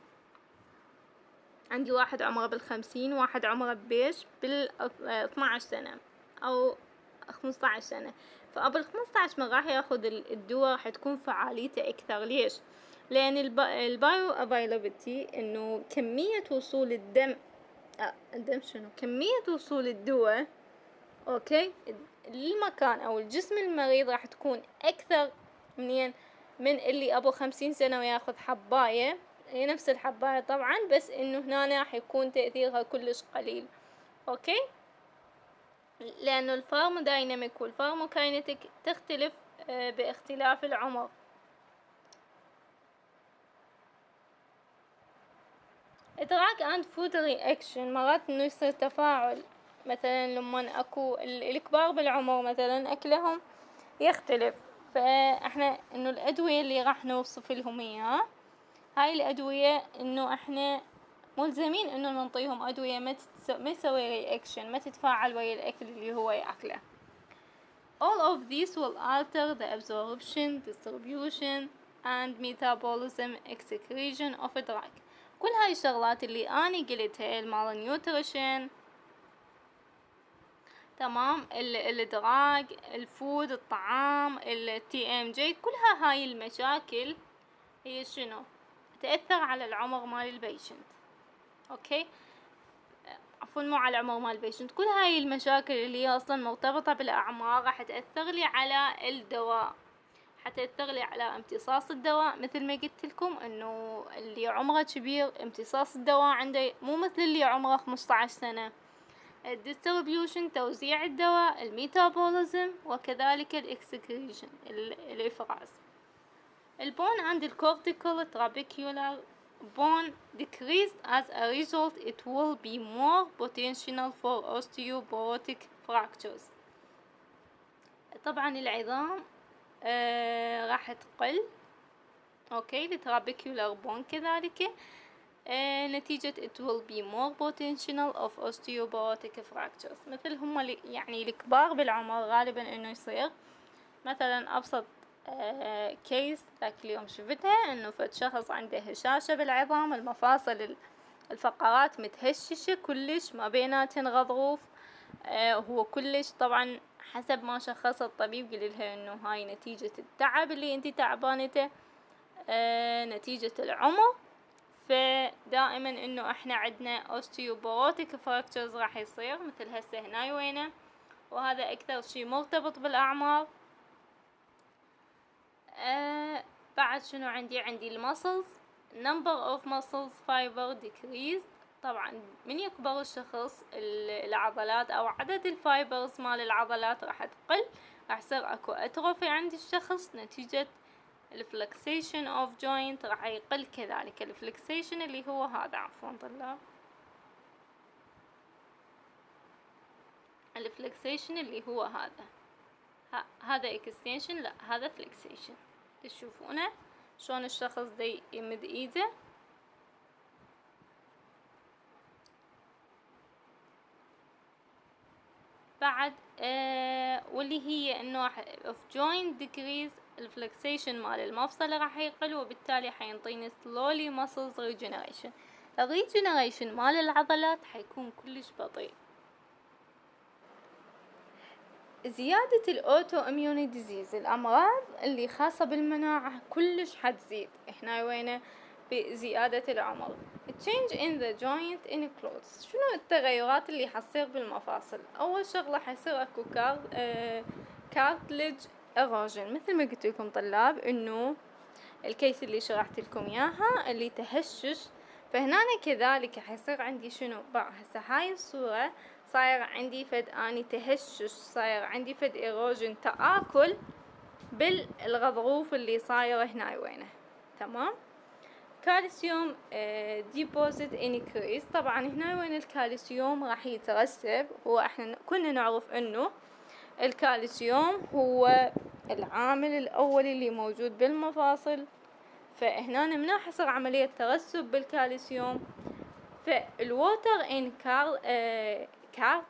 عندي واحد عمره بالخمسين، واحد عمره بيش بالاثناعش سنة أو خمسة عشر سنة، فقبل خمسة عشر من راح ياخذ الدواء راح تكون فعاليته أكثر. ليش؟ لأن البايو افايلابيلتي إنه كمية وصول الدم آه الدم شنو كمية وصول الدواء أوكي للمكان أو الجسم المريض راح تكون أكثر منين من اللي أبو خمسين سنة وياخذ حباية، هي نفس الحباية طبعا بس إنه هنا راح يكون تأثيرها كلش قليل أوكي، لأنه الفارمودايناميك والفارموكاينتيك تختلف آه باختلاف العمر. إدراك and food reaction، مرات إنه يصير تفاعل، مثلا لما أكو الكبار بالعمر مثلا أكلهم يختلف، فإحنا إنه الأدوية اللي راح نوصف لهم إياها هاي الأدوية إنه إحنا ملزمين إنه ننطيهم أدوية ما تتسو... ما تسوي رياكشن، ما تتفاعل ويا الأكل اللي هو يأكله. All of these will alter the absorption, distribution and metabolism excretion of a drug. كل هاي الشغلات اللي أنا قلتها المال نيوتريشن تمام، الادراج، الفود، الطعام، التي ام جي، كلها هاي المشاكل هي شنو تأثر على العمر مال البيشنت اوكي، عفوا مو على العمر مال البيشنت، كل هاي المشاكل اللي هي اصلا مرتبطة بالاعمار راح تأثر لي على الدواء، حتأثر لي على امتصاص الدواء. مثل ما قلت لكم انه اللي عمره كبير امتصاص الدواء عنده مو مثل اللي عمره خمسة عشر سنة. الديستريبيوشن توزيع الدواء، الميتابوليزم، وكذلك الاكسكريشن الافراز. البون عند الكورتيكال ترابيكيولار bone decreased as a result it will be more potential for osteoporotic fractures. طبعا العظام آه راح تقل اوكي الترابيكيولار بون كذلك آه نتيجة it will be more potential of osteoporotic fractures. مثل هم يعني الكبار بالعمر غالبا انه يصير مثلا ابسط آه كيس ذاك اليوم شفتها انه فد شخص عنده هشاشة بالعظام، المفاصل الفقرات متهششة كلش ما بيناتهن غضروف، آه هو كلش طبعا حسب ما شخص الطبيب قال لها انه هاي نتيجة التعب اللي انتي تعبانته آه نتيجة العمر. فدائما انه احنا عندنا osteoporotic fractures راح يصير مثل هسه هناي وينه، وهذا اكثر شي مرتبط بالاعمار. آه بعد شنو عندي عندي المسلز number of muscles fiber decreased. طبعا من يكبر الشخص العضلات او عدد الفايبرز مال العضلات راح تقل، راح يصير اكو اتروفي عند الشخص نتيجة الفلكسيشن اوف جوينت راح يقل كذلك. الفلكسيشن اللي هو هذا عفوا طلاب الفلكسيشن اللي هو هذا ها هذا اكستنشن لا هذا فلكسيشن. تشوفونه شلون الشخص دي يمد ايده بعد آه واللي هي انه of joint decrease الفلكسيشن مال المفصل راح يقل، وبالتالي حينطيني slowly muscles regeneration. الريجنريشن مال العضلات حيكون كلش بطيء. زيادة الأوتو إميوني ديزيز الأمراض اللي خاصة بالمناعة كلش حتزيد احنا وينه بزيادة العمر. change in the joint includes شنو التغيرات اللي حتصير بالمفاصل؟ أول شغلة حيصير أكو كار... آه... cartilage ايروجن. مثل ما قلت لكم طلاب انه الكيس اللي شرحت لكم اياها اللي تهشش، فهنا كذلك حيصير عندي شنو بقى. هسه هاي الصورة صاير عندي فد اني تهشش، صاير عندي فد ايروجن تآكل بالغضروف اللي صاير هنا وينه. تمام. كالسيوم ديبوزيت انكريس. طبعا هنا وين الكالسيوم راح يترسب، واحنا كنا نعرف انه الكالسيوم هو العامل الاولي اللي موجود بالمفاصل، فهنا من راح يصير عملية ترسب بالكالسيوم. فالووتر ان كار آه كار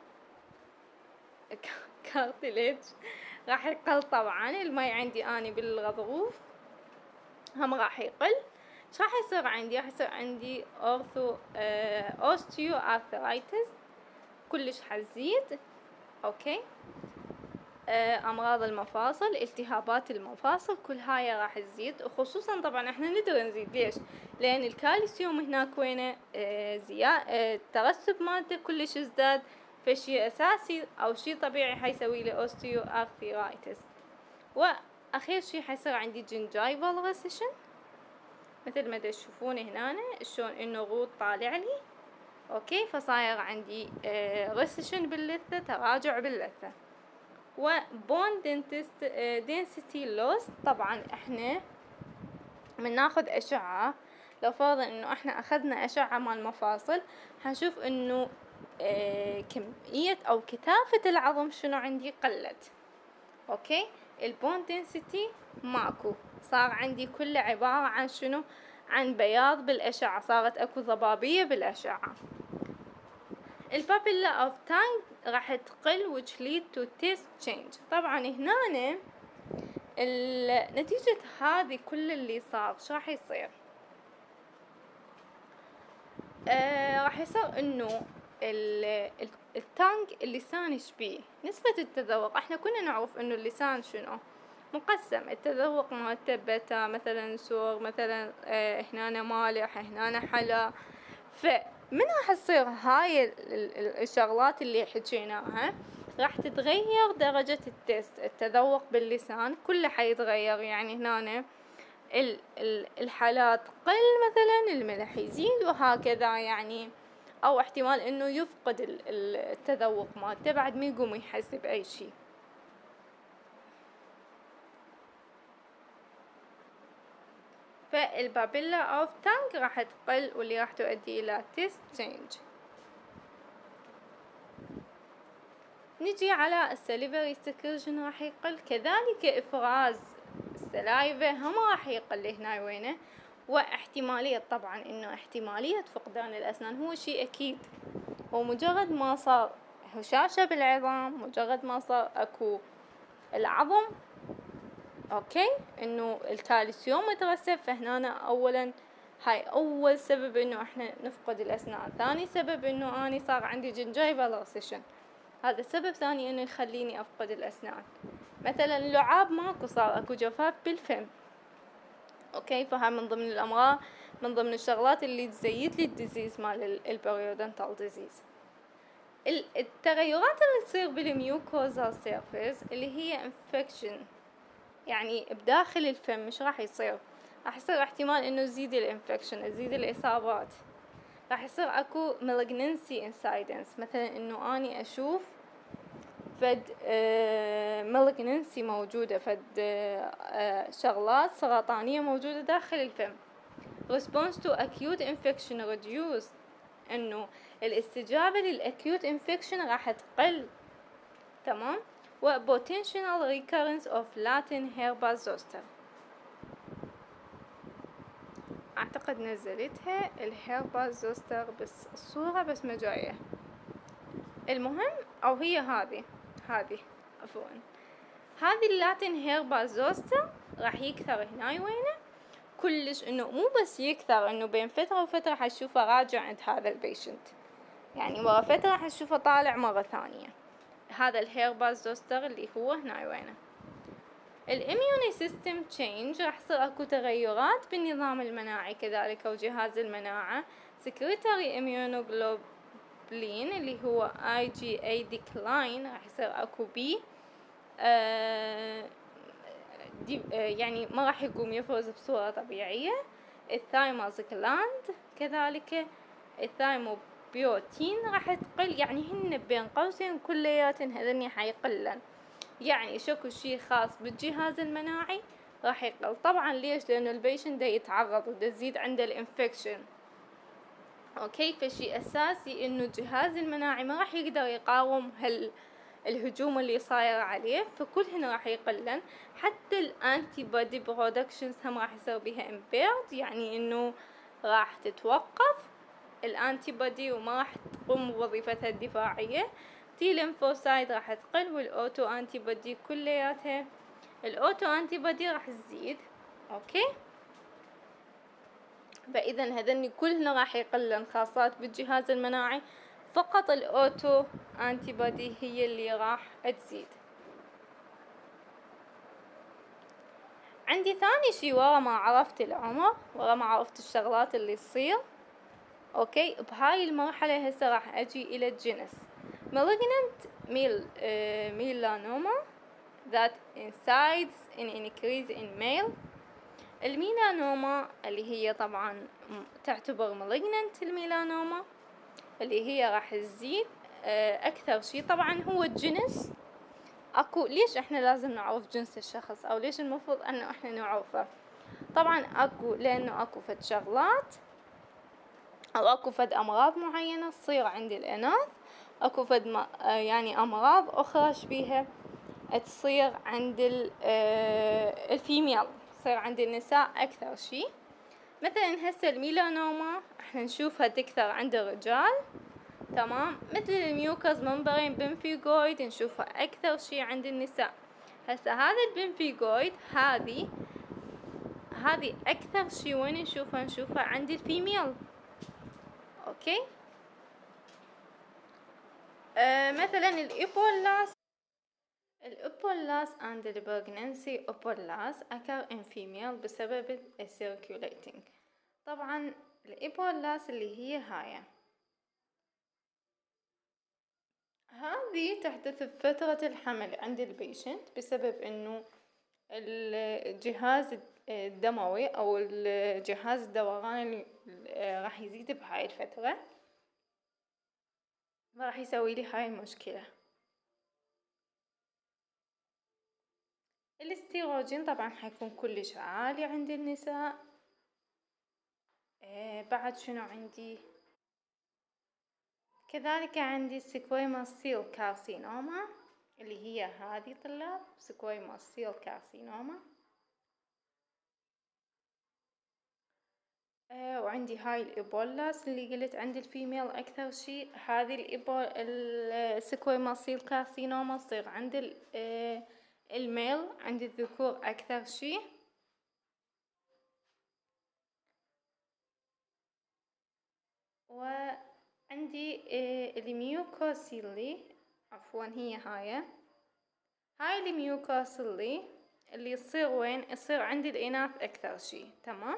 كارتليج راح يقل. طبعا المي عندي اني بالغضروف هم راح يقل. ايش راح يصير عندي؟ راح يصير عندي اورثو آه اوستيو ارثرايتس كلش حزيد. اوكي. آه امراض المفاصل، التهابات المفاصل، كل هاي راح تزيد. وخصوصا طبعا احنا ندري نزيد ليش؟ لان الكالسيوم هناك وينه آه زيادة آه الترسب مالته كلش ازداد، فشي اساسي او شي طبيعي حيسوي لي اوستيو ارثرايتس. واخير شي حيصير عندي جنجايفال ريسيشن، مثل ما تشوفون هنا شلون انه غوط طالع لي. اوكي. فصاير عندي آه ريسيشن باللثة، تراجع باللثة. وبون دنتست دنسيتي لوس. طبعا احنا من ناخذ اشعة، لو فرضا انه احنا اخذنا اشعة مال المفاصل هنشوف انه آه كمية او كثافة العظم شنو عندي قلت. اوكي. البون دنسيتي ماكو، صار عندي كله عبارة عن شنو؟ عن بياض بالاشعة، صارت اكو ضبابية بالاشعة. البابيلا اوف تانج راح تقل which lead to taste change. طبعا هنا نتيجة هذه كل اللي صار شو راح يصير؟ آه راح يصير انه التانج اللسان يشبيه نسبة التذوق. احنا كنا نعرف انه اللسان شنو مقسم، التذوق مالته بتا مثلا سور، مثلا آه هنا مالح، هنا حلا. فمن راح تصير هاي الشغلات اللي حكيناها راح تتغير درجة التست، التذوق باللسان كله حيتغير. يعني هنا الحالات قل، مثلا الملح يزيد وهكذا يعني، او احتمال انه يفقد التذوق مالته بعد ما يقوم يحس باي شيء. فالبابيلا اوف تانك راح تقل، واللي راح تؤدي الى تيست تشينج. نجي على السليفري سكريشن راح يقل، كذلك افراز السلايفة هم راح يقل هنا وينه. واحتمالية طبعا انه احتمالية فقدان الاسنان هو شيء اكيد، ومجرد ما صار هشاشة بالعظام، مجرد ما صار اكو العظم اوكي انه الكالسيوم مترسب، فهنا اولا هاي اول سبب انه احنا نفقد الاسنان. ثاني سبب انه اني صار عندي جنجايفال ريسيشن، هذا سبب ثاني انه يخليني افقد الاسنان. مثلا اللعاب ماكو، صار اكو جفاف بالفم. اوكي. فهاي من ضمن الامراض، من ضمن الشغلات اللي تزيد لي الديزيز مال البريودنتال ديزيز. التغيرات اللي تصير بالميوكوزال سيرفيس اللي هي انفكشن يعني بداخل الفم، مش راح يصير؟ راح يصير احتمال انه تزيد الانفكشن، تزيد الاصابات. راح يصير اكو malignancy incidence، مثلا انه اني اشوف فد malignancy موجودة، فد شغلات سرطانية موجودة داخل الفم. response to acute infection reduced، انه الاستجابة للacute infection راح تقل. تمام. و potential recurrence of Latin herpes zoster، اعتقد نزلتها الهيرباز زوستر بس الصورة بس ما جاية. المهم او هي هذه هذه عفوا هذه اللاتين هيرباز زوستر راح يكثر هنا وينه كلش، انه مو بس يكثر، انه بين فترة وفترة حتشوفه راجع عند هذا البيشنت، يعني مرة فترة حتشوفه طالع مرة ثانية. هذا الهيرباز زوستر اللي هو هنا وينه. الاميوني سيستم تشينج، راح يصير اكو تغيرات بالنظام المناعي كذلك او جهاز المناعة. سكريتري اميونوجلوبولين اللي هو اي جي اي ديكلاين، راح يصير اكو بي. آه دي يعني ما راح يقوم يفرز بصورة طبيعية. الثايموس جلاند كذلك الثايموبيوتين راح تقل، يعني هن بين قوسين كلياتن هذني حيقلن، يعني شكو شي خاص بالجهاز المناعي راح يقل. طبعا ليش؟ لأنه البيشنت دا يتعرض ودا تزيد عنده الانفكشن. اوكي، فشي اساسي انه الجهاز المناعي ما راح يقدر يقاوم هال الهجوم اللي صاير عليه، فكلهن راح يقلن. حتى الانتي بودي برودكشنز هم راح يصير بيها امبيرد، يعني انه راح تتوقف الانتي بودي وما راح تقوم بوظيفتها الدفاعية. تي ليمفوسايت راح تقل، والاوتو انتي بودي كلياتها الاوتو انتي بودي راح تزيد. اوكي، فاذا هذني كلهن راح يقلن خاصات بالجهاز المناعي، فقط الاوتو انتي بودي هي اللي راح تزيد. عندي ثاني شي ورا ما عرفت العمر، ورا ما عرفت الشغلات اللي تصير. اوكي، بهاي المرحلة هسه راح اجي الى الجنس malignant mel uh, melanoma that incides in increase in male. الميلانوما اللي هي طبعا تعتبر malignant الميلانوما اللي هي راح تزيد اكثر شي. طبعا هو الجنس اكو، ليش احنا لازم نعرف جنس الشخص، او ليش المفروض انه احنا نعرفه؟ طبعا اكو لانه اكو فد شغلات او اكو فد امراض معينة تصير عند الاناث، اكو فد يعني امراض اخرى شبيهة تصير عند الفيميل، تصير عند النساء اكثر شي. مثلا هسه الميلانوما احنا نشوفها تكثر عند الرجال، تمام، مثل الميوكاز ممبرين بنفيجويد نشوفها اكثر شي عند النساء. هسه هذا البنفيجويد هذه هذه اكثر شي وين نشوفها؟ نشوفها عند الفيميل. اوكي، آه مثلا الإيبولاس الإيبولاس and the pregnancy إيبولاس occur in female بسبب الcirculating. طبعا الإيبولاس اللي هي هاي هذه تحدث بفترة الحمل عند البيشنت بسبب انه الجهاز الدموي او الجهاز الدوراني راح يزيد بهاي الفترة، راح يسوي لي هاي المشكلة. الاستيروجين طبعا حيكون كلش عالي عند النساء. آه بعد شنو عندي؟ كذلك عندي سكويموس سيل كارسينوما اللي هي هذه طلاب سكويموس سيل كارسينوما. آه وعندي هاي الإيبولاس اللي قلت عند الفيميل أكثر شي. هذه الإيبو السكويموس سيل كارسينوما تصير عند آه الميل، عند الذكور أكثر شي. وعندي آه الميوكوسيلي، عفوا هي هاي هاي الميوكوسيلي اللي يصير وين؟ يصير عند الإناث أكثر شي. تمام،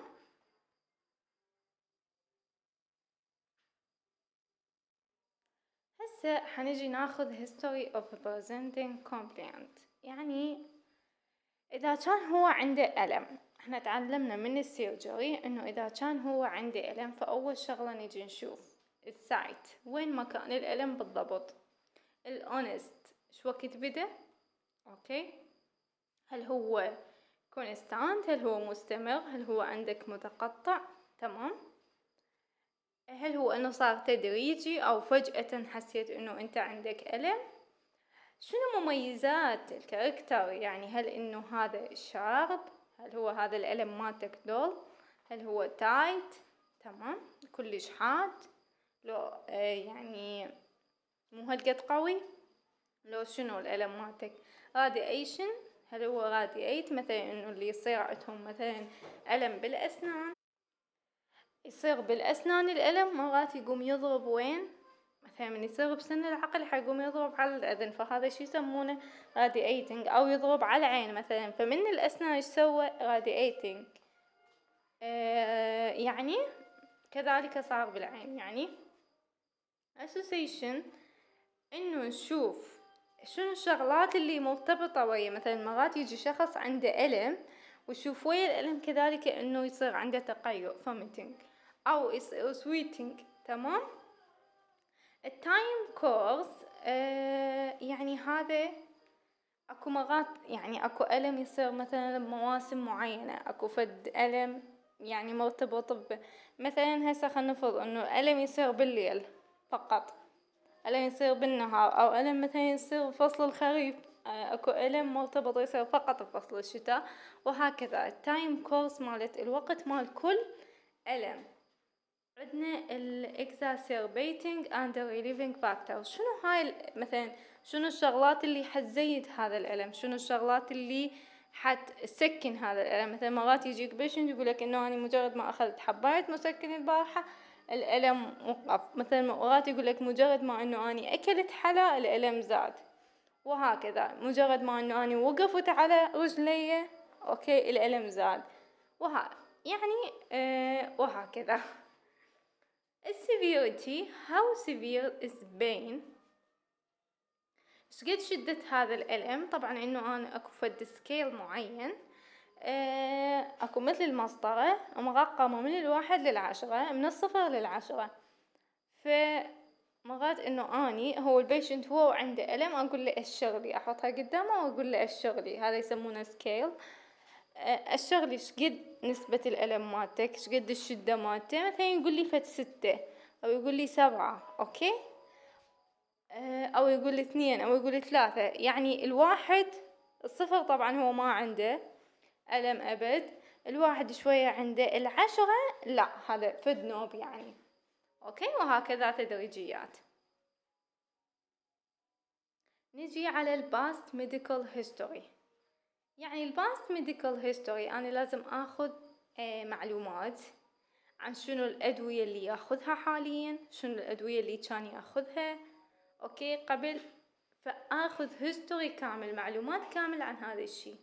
هسه حنجي ناخذ history of presenting complaint. يعني إذا كان هو عنده ألم، احنا تعلمنا من السيرجري انه إذا كان هو عنده ألم فأول شغلة نجي نشوف السايت، وين مكان الألم بالضبط. الأونست شو وقت بدأ؟ اوكي، هل هو كونستانت؟ هل هو مستمر؟ هل هو عندك متقطع؟ تمام، هل هو انه صار تدريجي او فجأة حسيت انه انت عندك ألم؟ شنو مميزات الكاركتر؟ يعني هل انه هذا شارب؟ هل هو هذا الألم مالتك دول؟ هل هو تايت؟ تمام، كلش حاد؟ لو آه يعني مو هالقد قوي؟ لو شنو الألم مالتك؟ راديشن، هل هو راديئيت؟ مثلا انه اللي يصير عندهم مثلا ألم بالأسنان، يصير بالأسنان الألم مرات يقوم يضرب وين؟ مثلا من يصير بسن العقل حيقوم يضرب على الأذن، فهذا شي يسمونه radiating. أو يضرب على العين مثلا، فمن الأسنان ايش سوى؟ radiating. آه يعني كذلك صار بالعين. يعني association إنه نشوف شنو الشغلات اللي مرتبطة ويا، مثلا مرات يجي شخص عنده ألم ويشوف ويا الألم كذلك إنه يصير عنده تقيؤ vomiting أو يصير sweating. تمام. التايم كورس آه يعني هذا اكو مرات يعني اكو ألم يصير مثلا بمواسم معينة، اكو فد ألم يعني مرتبط ب مثلا هسه خلينا نفرض انه ألم يصير بالليل فقط، ألم يصير بالنهار، او ألم مثلا يصير بفصل الخريف، اكو ألم مرتبط يصير فقط بفصل الشتاء، وهكذا. التايم كورس مالت الوقت مال كل ألم. عندنا ال exacerbating and relieving factor. شنو هاي مثلا شنو الشغلات اللي حتزيد هذا الألم، شنو الشغلات اللي حتسكن هذا الألم. مثلا مرات يجيك بيشنت يقولك انه انا مجرد ما اخذت حباية مسكن البارحة الألم وقف. مثلا مرات يقولك مجرد ما انه اني اكلت حلا الألم زاد، وهكذا. مجرد ما انه اني وقفت على رجلي اوكي الألم زاد، وها يعني آه وهكذا. severity how severe is pain. شقد شدة هذا الألم. طبعا انه انا اكو فد سكيل معين، آه اكو مثل المسطرة مرقمة من الواحد للعشرة، من الصفر للعشرة. فمرات انه اني هو البيشنت هو عنده ألم اقول له الشغلي، احطها قدامه واقول له الشغلي، هذا يسمونه سكيل. الشغلي شقد نسبة الألم مالتك، شقد الشدة مالته. مثلا يقول لي فد ستة أو يقول لي سبعة أوكي، أو يقول لي اثنين أو يقول لي ثلاثة. يعني الواحد الصفر طبعا هو ما عنده ألم أبد، الواحد شوية عنده، العشرة لا هذا فد نوب يعني أوكي، وهكذا تدريجيات. نجي على الباست ميديكال هيستوري. يعني الباست ميديكال هيستوري أنا لازم أخذ آه معلومات عن شنو الأدوية اللي ياخذها حاليا، شنو الأدوية اللي كان ياخذها أوكي قبل، فأخذ هيستوري كامل، معلومات كاملة عن هذا الشي.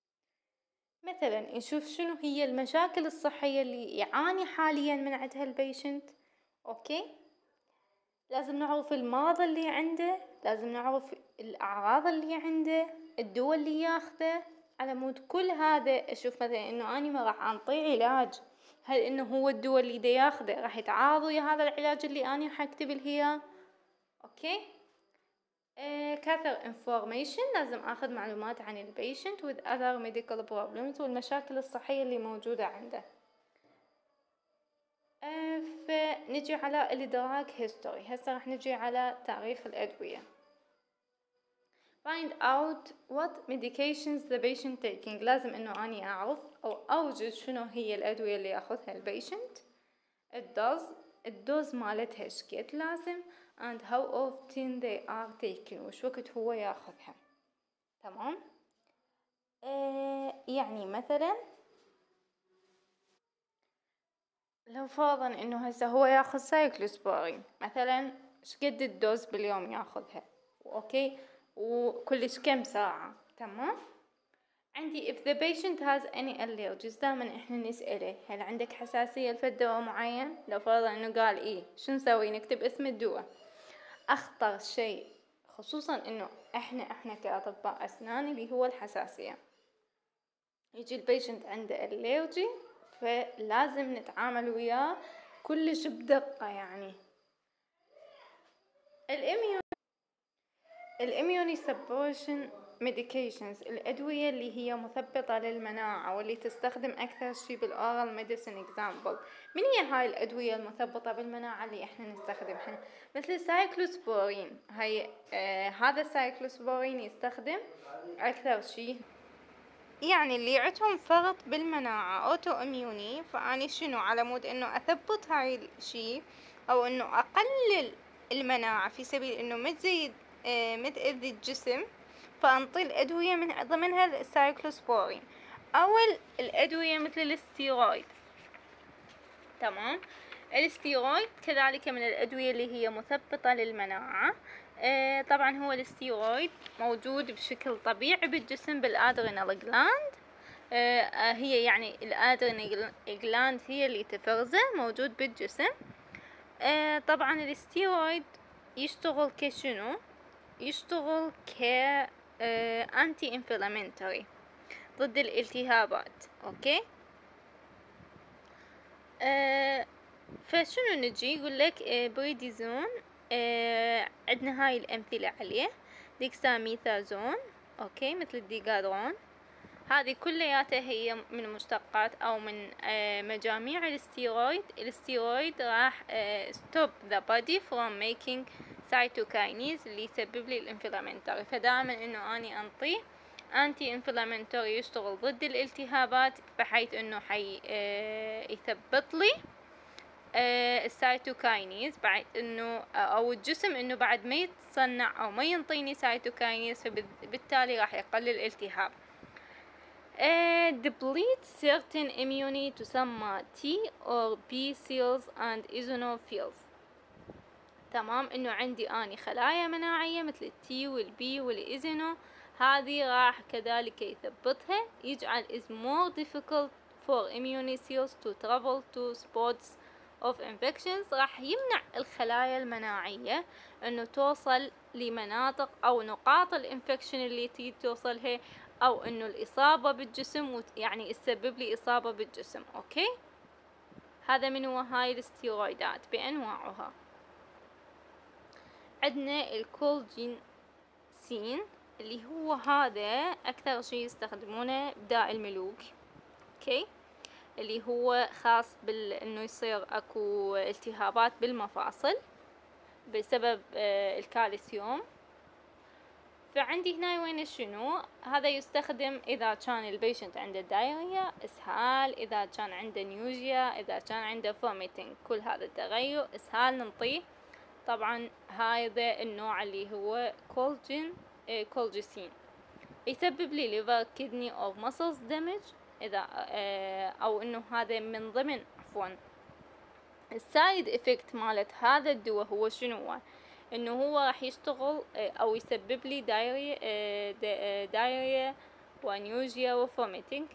مثلا نشوف شنو هي المشاكل الصحية اللي يعاني حاليا من عندها البيشنت أوكي. لازم نعرف المرض اللي عنده، لازم نعرف الأعراض اللي عنده، الدواء اللي ياخذه، على مود كل هذا. أشوف مثلا إنه أنا ما راح أنطيه علاج، هل إنه هو الدواء اللي دا ياخذه راح يتعارض ويا هذا العلاج اللي أنا حكتب له أوكي. uh, كثر information، لازم أخذ معلومات عن البيشنت with other medical problems والمشاكل الصحية اللي موجودة عنده. uh, فنجي على الدراج هيستوري. هسه راح نجي على تاريخ الأدوية. find out what medications the patient taking. لازم إنه أني أعرف أو أوجد شنو هي الأدوية اللي ياخذها البيشنت، الدوز الدوز مالتها شقد لازم، and how often they are taken وش وقت هو ياخذها. تمام. آه يعني مثلا لو فرضا انه هسه هو ياخذ سايكلوسبورين مثلا، شقد الدوز باليوم ياخذها اوكي، وكلش كم ساعة. تمام. عندي if the patient has any allergies، دائما احنا نسأله هل عندك حساسية لفد دواء معين. لو فرضا انه قال ايه، شو نسوي؟ نكتب اسم الدواء. اخطر شيء خصوصا انه احنا احنا كاطباء اسنان اللي هو الحساسية. يجي البيشنت عنده الرجي، فلازم نتعامل وياه كلش بدقة. يعني الاميون الاميوني سبورشن ميديكيشنز، الأدوية اللي هي مثبطة للمناعة واللي تستخدم أكثر شي بالأورال ميديسن إكزامبل. من هي هاي الأدوية المثبطة بالمناعة اللي إحنا نستخدمها؟ مثل السايكلوسبورين. هاي آه هذا السايكلوسبورين يستخدم أكثر شي يعني اللي عندهم فرط بالمناعة أوتو إميوني. فأني شنو على مود إنه أثبط هاي الشي أو إنه أقلل المناعة في سبيل إنه ما تزيد آه ما تأذي الجسم، فأنطي الأدوية من ضمنها السايكلوسبورين أو الأدوية مثل الستيرويد. تمام. الستيرويد كذلك من الأدوية اللي هي مثبطة للمناعة. آه طبعا هو الستيرويد موجود بشكل طبيعي بالجسم بالأدرينال جلاند. آه هي يعني الأدرينال جلاند هي اللي تفرزه، موجود بالجسم. آه طبعا الستيرويد يشتغل كشنو يشتغل ك انتي انفلامنتري ضد الالتهابات. اوكي. آه فشنو نجي يقول لك آه بريديزون، آه عندنا هاي الامثله عليه، ديكساميثازون، اوكي، مثل الديجادرون. هذه كلياتها هي من مشتقات او من آه مجاميع الستيرويد. الستيرويد راح آه stop the body from making cytokines اللي يسبب لي الانفلامنتري. فدائما انه اني انطيه انتي انفلامنتوري يشتغل ضد الالتهابات، بحيث انه حي آه يثبط لي آه السايتوكاينيز، بعد انه او الجسم انه بعد ما يتصنع او ما ينطيني سايتوكاينيز، فبالتالي راح يقلل الالتهاب. Uh, deplete certain immunity تسمى T or B cells and eosinophils. تمام، انه عندي اني خلايا مناعية مثل التي والبي والايزينو، هذه راح كذلك يثبطها، يجعل is more difficult for immune cells to travel to spots of infections. راح يمنع الخلايا المناعية انه توصل لمناطق او نقاط الانفكشن اللي تيجي توصلها، او انه الاصابة بالجسم، يعني يسبب لي اصابة بالجسم. اوكي، هذا من هو هاي الستيرويدات بانواعها. عندنا الكولجين سين اللي هو هذا اكثر شيء يستخدمونه بداء الملوك. اوكي، اللي هو خاص بال انه يصير اكو التهابات بالمفاصل بسبب آه الكالسيوم. فعندي هنا وين شنو هذا يستخدم اذا كان البيشنت عنده دايريا، اسهال، اذا كان عنده نيوجيا، اذا كان عنده فوميتنج، كل هذا التغير اسهال ننطيه. طبعا هذا النوع اللي هو كولجين آه كولجيسين يسبب لي ليفر كدني او مسلز دامج، اذا آه او انه هذا من ضمن عفوا السايد افكت مالت هذا الدواء هو شنو هو؟ انه هو راح يشتغل او يسبب لي دايريا دايريا وانيوجيا وفوميتنج،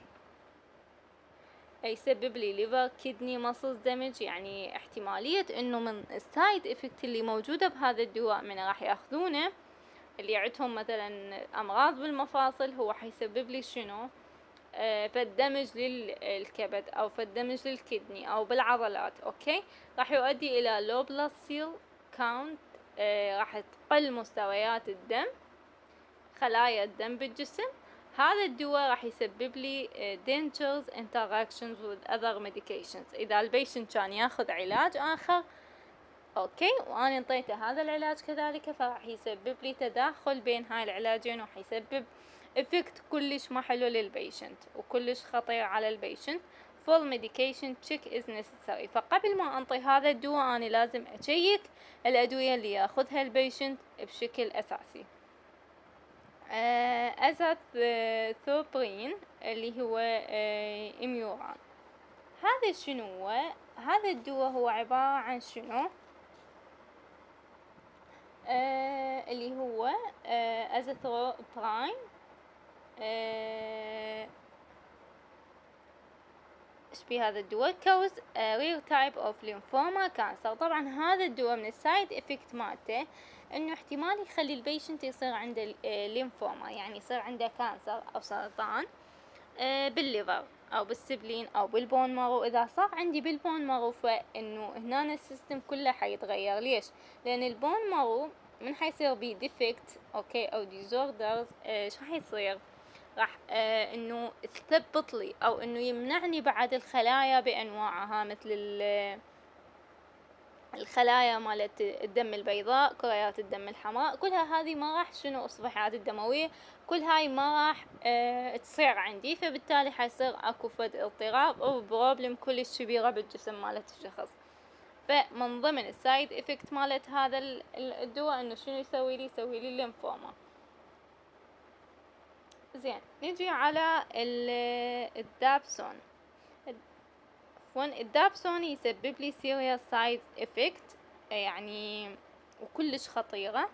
يسبب لي ليفر كدني مسلز دامج. يعني احتمالية انه من السايد افكت اللي موجودة بهذا الدواء من راح ياخذونه اللي عندهم مثلا امراض بالمفاصل، هو حيسبب لي شنو؟ آه فالدمج للكبد او فالدمج للكدني او بالعضلات. اوكي، راح يؤدي الى لو بلاد سيل كاونت، آه راح تقل مستويات الدم، خلايا الدم بالجسم. هذا الدواء راح يسبب لي uh, dangerous interactions with other medications. اذا البيشنت كان ياخذ علاج اخر، اوكي، وانا انطيته هذا العلاج كذلك، فراح يسبب لي تداخل بين هاي العلاجين، وراح يسبب افكت كلش ما حلو للبيشنت وكلش خطير على البيشنت. full medication check is necessary. فقبل ما انطي هذا الدواء انا لازم اشيك الادوية اللي ياخذها البيشنت بشكل اساسي. أزاثوبرين اللي هو إميوران، هذا شنو هو؟ هذا الدواء هو عبارة عن شنو؟ آه اللي هو آه أزاثوبرين آه ايش بيه هذا الدواء؟ كوز رير تايب اوف ليمفوما كانسر. طبعا هذا الدواء من السايد افكت مالته انه احتمال يخلي البيشنت يصير عنده ليمفوما، يعني يصير عنده كانسر او سرطان بالليفر او بالسبلين او بالبون مارو. اذا صار عندي بالبون مارو فانه هنا السيستم كله حيتغير. ليش؟ لان البون مارو من حيصير بيه ديفكت اوكي او ديزوردرز، ايش راح يصير؟ راح آه انه تثبط لي او انه يمنعني بعد الخلايا بانواعها، مثل الخلايا مالت الدم البيضاء، كريات الدم الحمراء، كلها هذه ما راح شنو الصفيحات الدموية، كل هاي ما راح آه تصير عندي، فبالتالي حيصير اكو فد اضطراب او بروبلم كلش كبيرة بالجسم مالت الشخص. فمن ضمن السايد افكت مالت هذا الدواء انه شنو يسوي لي؟ يسوي لي الليمفوما. زين، نجي على الدابسون. الدابسون يسبب لي serious side effect يعني وكلش خطيرة،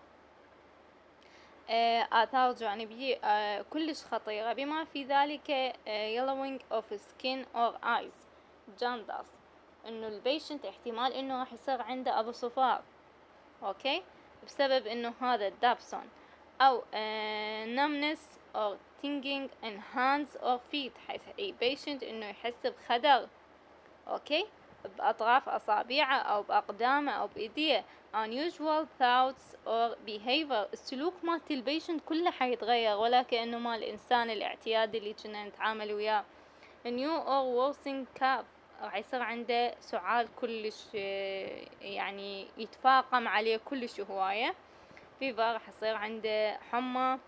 آثار جانبية كلش خطيرة، بما في ذلك yellowing of skin or eyes jaundice، انه البيشنت احتمال انه راح يصير عنده ابو صفار. اوكي، بسبب إنه هذا الدابسون أو numbness or tingling in hands or feet، حيث أي patient إنه يحس بخدر أوكي بأطراف أصابعه أو بأقدامه أو بإيديه. unusual thoughts or behavior، السلوك مالت البيشنت كله حيتغير ولا كأنه مال الإنسان الاعتيادي اللي كنا نتعامل وياه. new or worsening cough، راح يصير عنده سعال كلش يعني يتفاقم عليه كلش هواية. fever، راح يصير عنده حمى،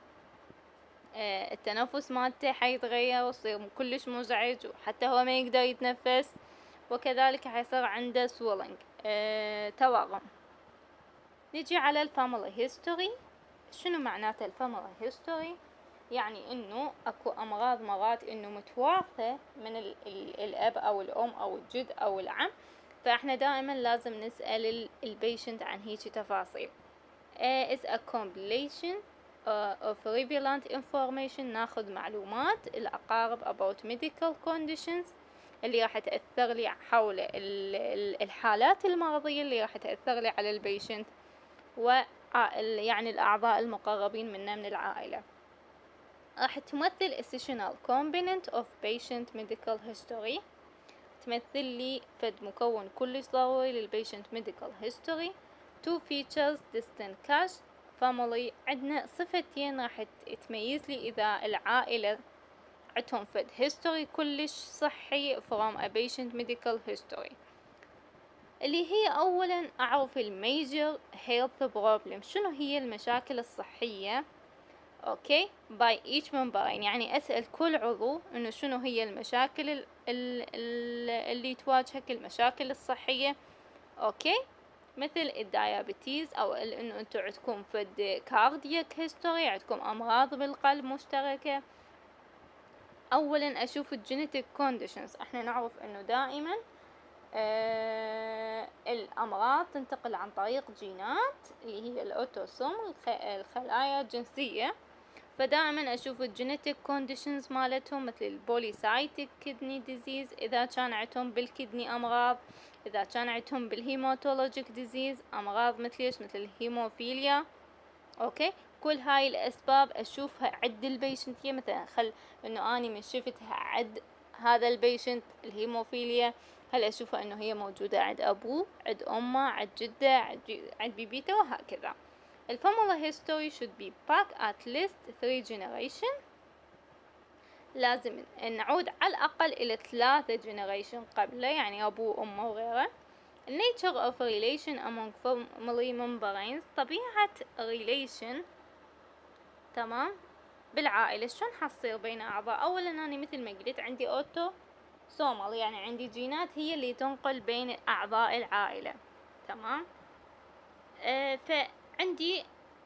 التنفس مالته حيتغير ويصير كلش مزعج وحتى هو ما يقدر يتنفس. وكذلك حيصير عنده swelling اه تورم. نجي على الفاميلي هيستوري. شنو معناته الفاميلي هيستوري؟ يعني انه اكو امراض مرات انه متوارثة من ال ال الاب او الام او الجد او العم، فاحنا دائما لازم نسأل البيشنت عن هيجي تفاصيل. uh, is a compilation uh, of relevant information، ناخذ معلومات الأقارب about medical conditions اللي راح تأثر لي حول الحالات المرضية اللي راح تأثر لي على البيشنت و يعني الأعضاء المقربين منا من العائلة. راح تمثل essential component of patient medical history، تمثل لي فد مكون كلش ضروري للبيشنت medical history. two features distinct cash family، عندنا صفتين راح تميز لي إذا العائلة عندهم فد history كلش صحي from a patient medical history، اللي هي أولا أعرف الميجر health problem، شنو هي المشاكل الصحية أوكي by each member، يعني أسأل كل عضو إنه شنو هي المشاكل ال ال ال اللي تواجهك، المشاكل الصحية أوكي، مثل الديابيتيز أو إنه أنتو عندكم فد كاردياك هيستوري، عندكم أمراض بالقلب مشتركة. أولا أشوف الجينيتيك كونديشنز، احنا نعرف إنه دائما آه الأمراض تنتقل عن طريق جينات اللي هي الأوتوسوم، الخلايا الجنسية، فدائما أشوف الجينيتيك كونديشنز مالتهم مثل البوليسايتيك كدني ديزيز إذا كان عندهم بالكدني أمراض، إذا كان عندهم بالهيماتولوجيك ديزيز أمراض مثل إيش، مثل الهيموفيليا أوكي. كل هاي الأسباب أشوفها عند البيشنت، مثلا خل إنه أني من شفتها عند هذا البيشنت الهيموفيليا، هل أشوفها إنه هي موجودة عند أبوه، عند أمه، عند جده، عند بيبيته، وهكذا. الفاميلي history should be back at least three generation، لازم نعود على الأقل إلى ثلاثة generation قبله، يعني أبوه وأمه وغيره. nature of relation among family members، طبيعة relation تمام بالعائلة شلون حتصير بين أعضاء. أولا أنا مثل ما قلت عندي أوتو سومال، يعني عندي جينات هي اللي تنقل بين أعضاء العائلة تمام. آه فعندي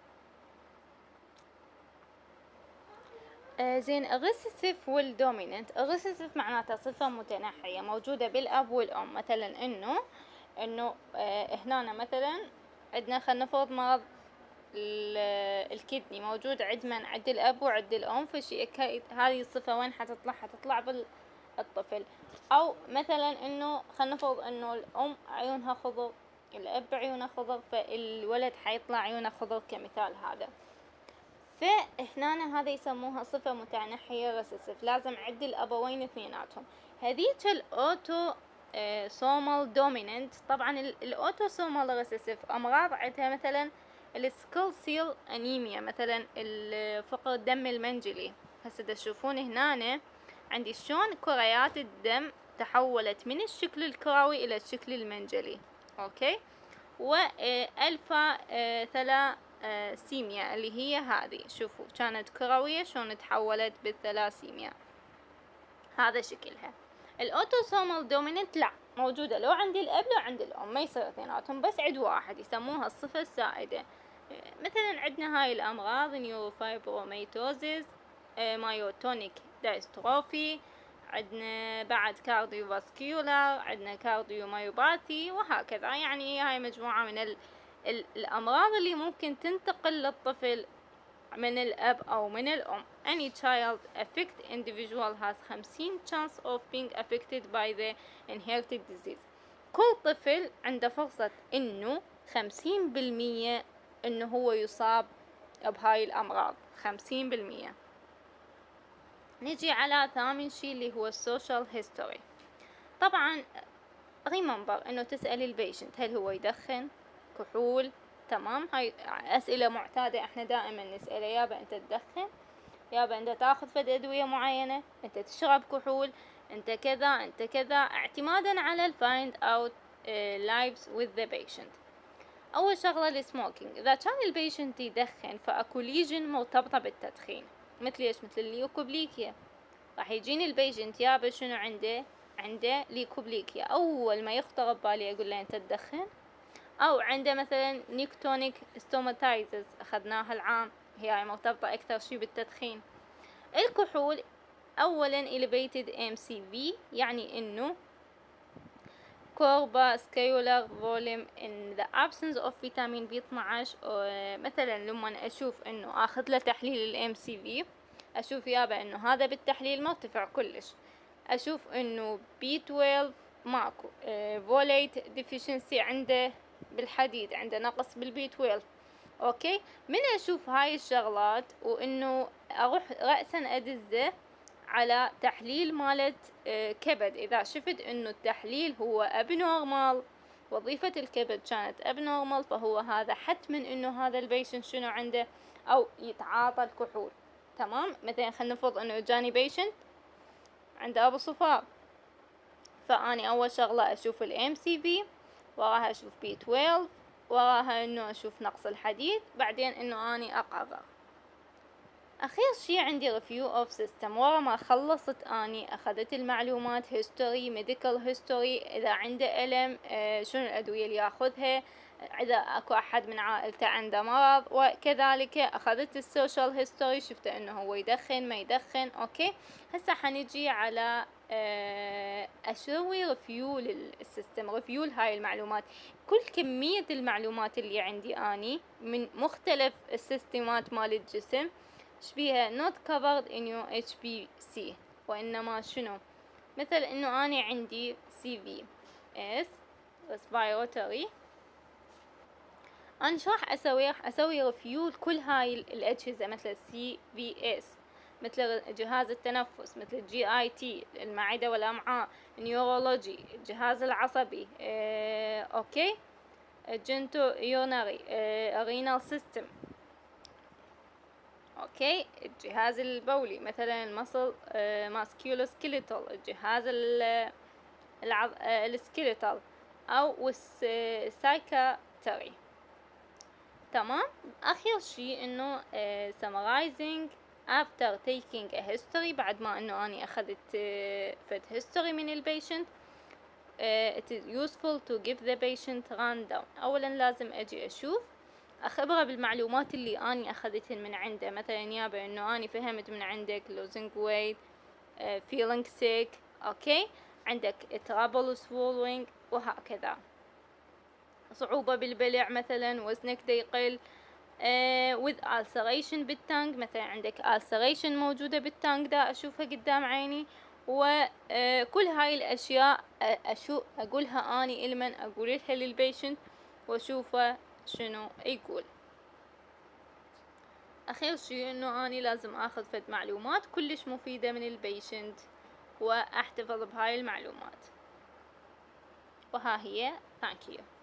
آه زين الريسيسيف والدوميننت. الريسيسيف معناتها صفة متنحية موجودة بالأب والأم، مثلا إنه إنه آه هنا مثلا عندنا خلينا نفرض مرض الكدني موجود عند من، عند الأب وعند الأم، فشي هذه الصفة وين حتطلع؟ حتطلع بالطفل. أو مثلا إنه خلينا نفرض إنه الأم عيونها خضر، الأب عيونه خضر، فالولد حيطلع عيونه خضر كمثال هذا. فهنا هذا يسموها صفة متنحية ريسيسيف، لازم عند الأبوين اثنيناتهم. هذيك الأوتو سومال دوميننت، طبعا الأوتو سومال ريسيسيف أمراض عندها مثلا السكول سيل أنيميا، مثلا فقر الدم المنجلي. هسه تشوفون هنا عندي شلون كريات الدم تحولت من الشكل الكروي إلى الشكل المنجلي أوكي. والفا ثلاسيميا اللي هي هذه، شوفوا كانت كروية شلون تحولت بالثلاسيميا، هذا شكلها. الأوتوسومال دوميننت لا، موجودة لو عند الأب لو عند الأم، ما يصير اثنيناتهم، بس عند واحد يسموها الصفة السائدة. مثلا عندنا هاي الأمراض نيوروفايبروميتوزيس، مايوتونيك دايستروفي، عندنا بعد كارديو فاسكيولار، عندنا كارديو مايوباثي، وهكذا. يعني هاي مجموعة من ال ال الأمراض اللي ممكن تنتقل للطفل من الأب أو من الأم. Any child affected individual has fifteen chance of being affected by the inherited disease. كل طفل عنده فرصة إنه خمسين بالمية انه هو يصاب بهاي الامراض خمسين بالمية. نجي على ثامن شي اللي هو السوشيال هيستوري. طبعا ريمبر انه تسأل البيشنت هل هو يدخن، كحول، تمام. هاي اسئلة معتادة احنا دائما نسأله، يابا انت تدخن، يابا انت تاخذ فد ادوية معينة، انت تشرب كحول، انت كذا انت كذا، اعتمادا على الفايند اوت لايفز وذ ذا بيشنت. اول شغلة السموكينج، اذا كان البيشنت يدخن فاكو ليجن مرتبطة بالتدخين، مثل ايش؟ مثل الليوكوبليكيا. راح يجيني البيشنت يابا شنو عنده؟ عنده ليكوبليكيا، اول ما يخطر ببالي اقول له انت تدخن. او عنده مثلا نيكتونيك ستوماتايزز اخذناها العام، هي مرتبطة اكثر شي بالتدخين. الكحول اولا elevated إم سي في، يعني انه corpuscular volume in the absence of vitamin بي اثنعش. مثلا لما اشوف انه اخذ له تحليل الام سي في، اشوف يابا انه هذا بالتحليل مرتفع كلش، اشوف انه بي اثناشر ماكو، فوليت ديفيشنسي عنده بالحديد، عنده نقص بالبي اثناشر. اوكي، من اشوف هاي الشغلات وانه اروح رأسا ادزه على تحليل مالت كبد. اذا شفت انه التحليل هو ابنورمال، وظيفة الكبد كانت ابنورمال، فهو هذا حتما انه هذا البيشنت شنو عنده، او يتعاطى الكحول. تمام. مثلا خلينا نفرض انه جاني بيشنت عنده ابو صفار، فاني اول شغلة اشوف الام سي في، وراها اشوف بي اثناشر، وراها انه اشوف نقص الحديد، بعدين انه اني اقرر. اخير شي عندي ريفيو اوف سيستم. ورا ما خلصت اني اخذت المعلومات، هيستوري، ميديكال هيستوري، اذا عنده الم آه شنو الادوية اللي ياخذها، اذا اكو احد من عائلته عنده مرض، وكذلك اخذت السوشيال هيستوري، شفت انه هو يدخن ما يدخن. اوكي، هسه حنجي على آه اسوي ريفيو للسيستم، ريفيو لهاي المعلومات. كل كمية المعلومات اللي عندي اني من مختلف السيستمات مال الجسم شبيها not covered in your إتش بي سي، وإنما شنو؟ مثل إنه أنا عندي سي في إس respiratory، أنا شو راح أسوي؟ راح أسوي ريفيو لكل هاي الأجهزة، مثل السي في إس، مثل جهاز التنفس، مثل الجي آي تي المعدة والأمعاء، نيورولوجي، الجهاز العصبي، اه أوكي، جنتو يونري، اه رينال سيستم، اوكي، الجهاز البولي، مثلا المصل ماسكيولو سكيليتال، الجهاز العض... السكيليتال، او السايكاتري. تمام. اخر شي انه uh, summarizing after taking a history، بعد ما انه اني اخذت uh, فد history من البيشنت. uh, it is useful to give the patient rundown. اولا لازم اجي اشوف اخبره بالمعلومات اللي اني اخذتهن من عنده، مثلا يابا انه اني فهمت من عندك losing weight، uh, feeling sick، اوكي، عندك trouble swallowing، وهكذا، صعوبة بالبلع، مثلا وزنك دا يقل، uh, with ulceration بالتانج، مثلا عندك ulceration موجودة بالتانج دا اشوفها قدام عيني. وكل uh, هاي الاشياء اشوف اقولها اني المن اقولها للبيشنت واشوفه شنو يقول. اخير شي انه اني لازم اخذ فد معلومات كلش مفيدة من البيشنت واحتفظ بهاي المعلومات. وها هي. ثانك يو.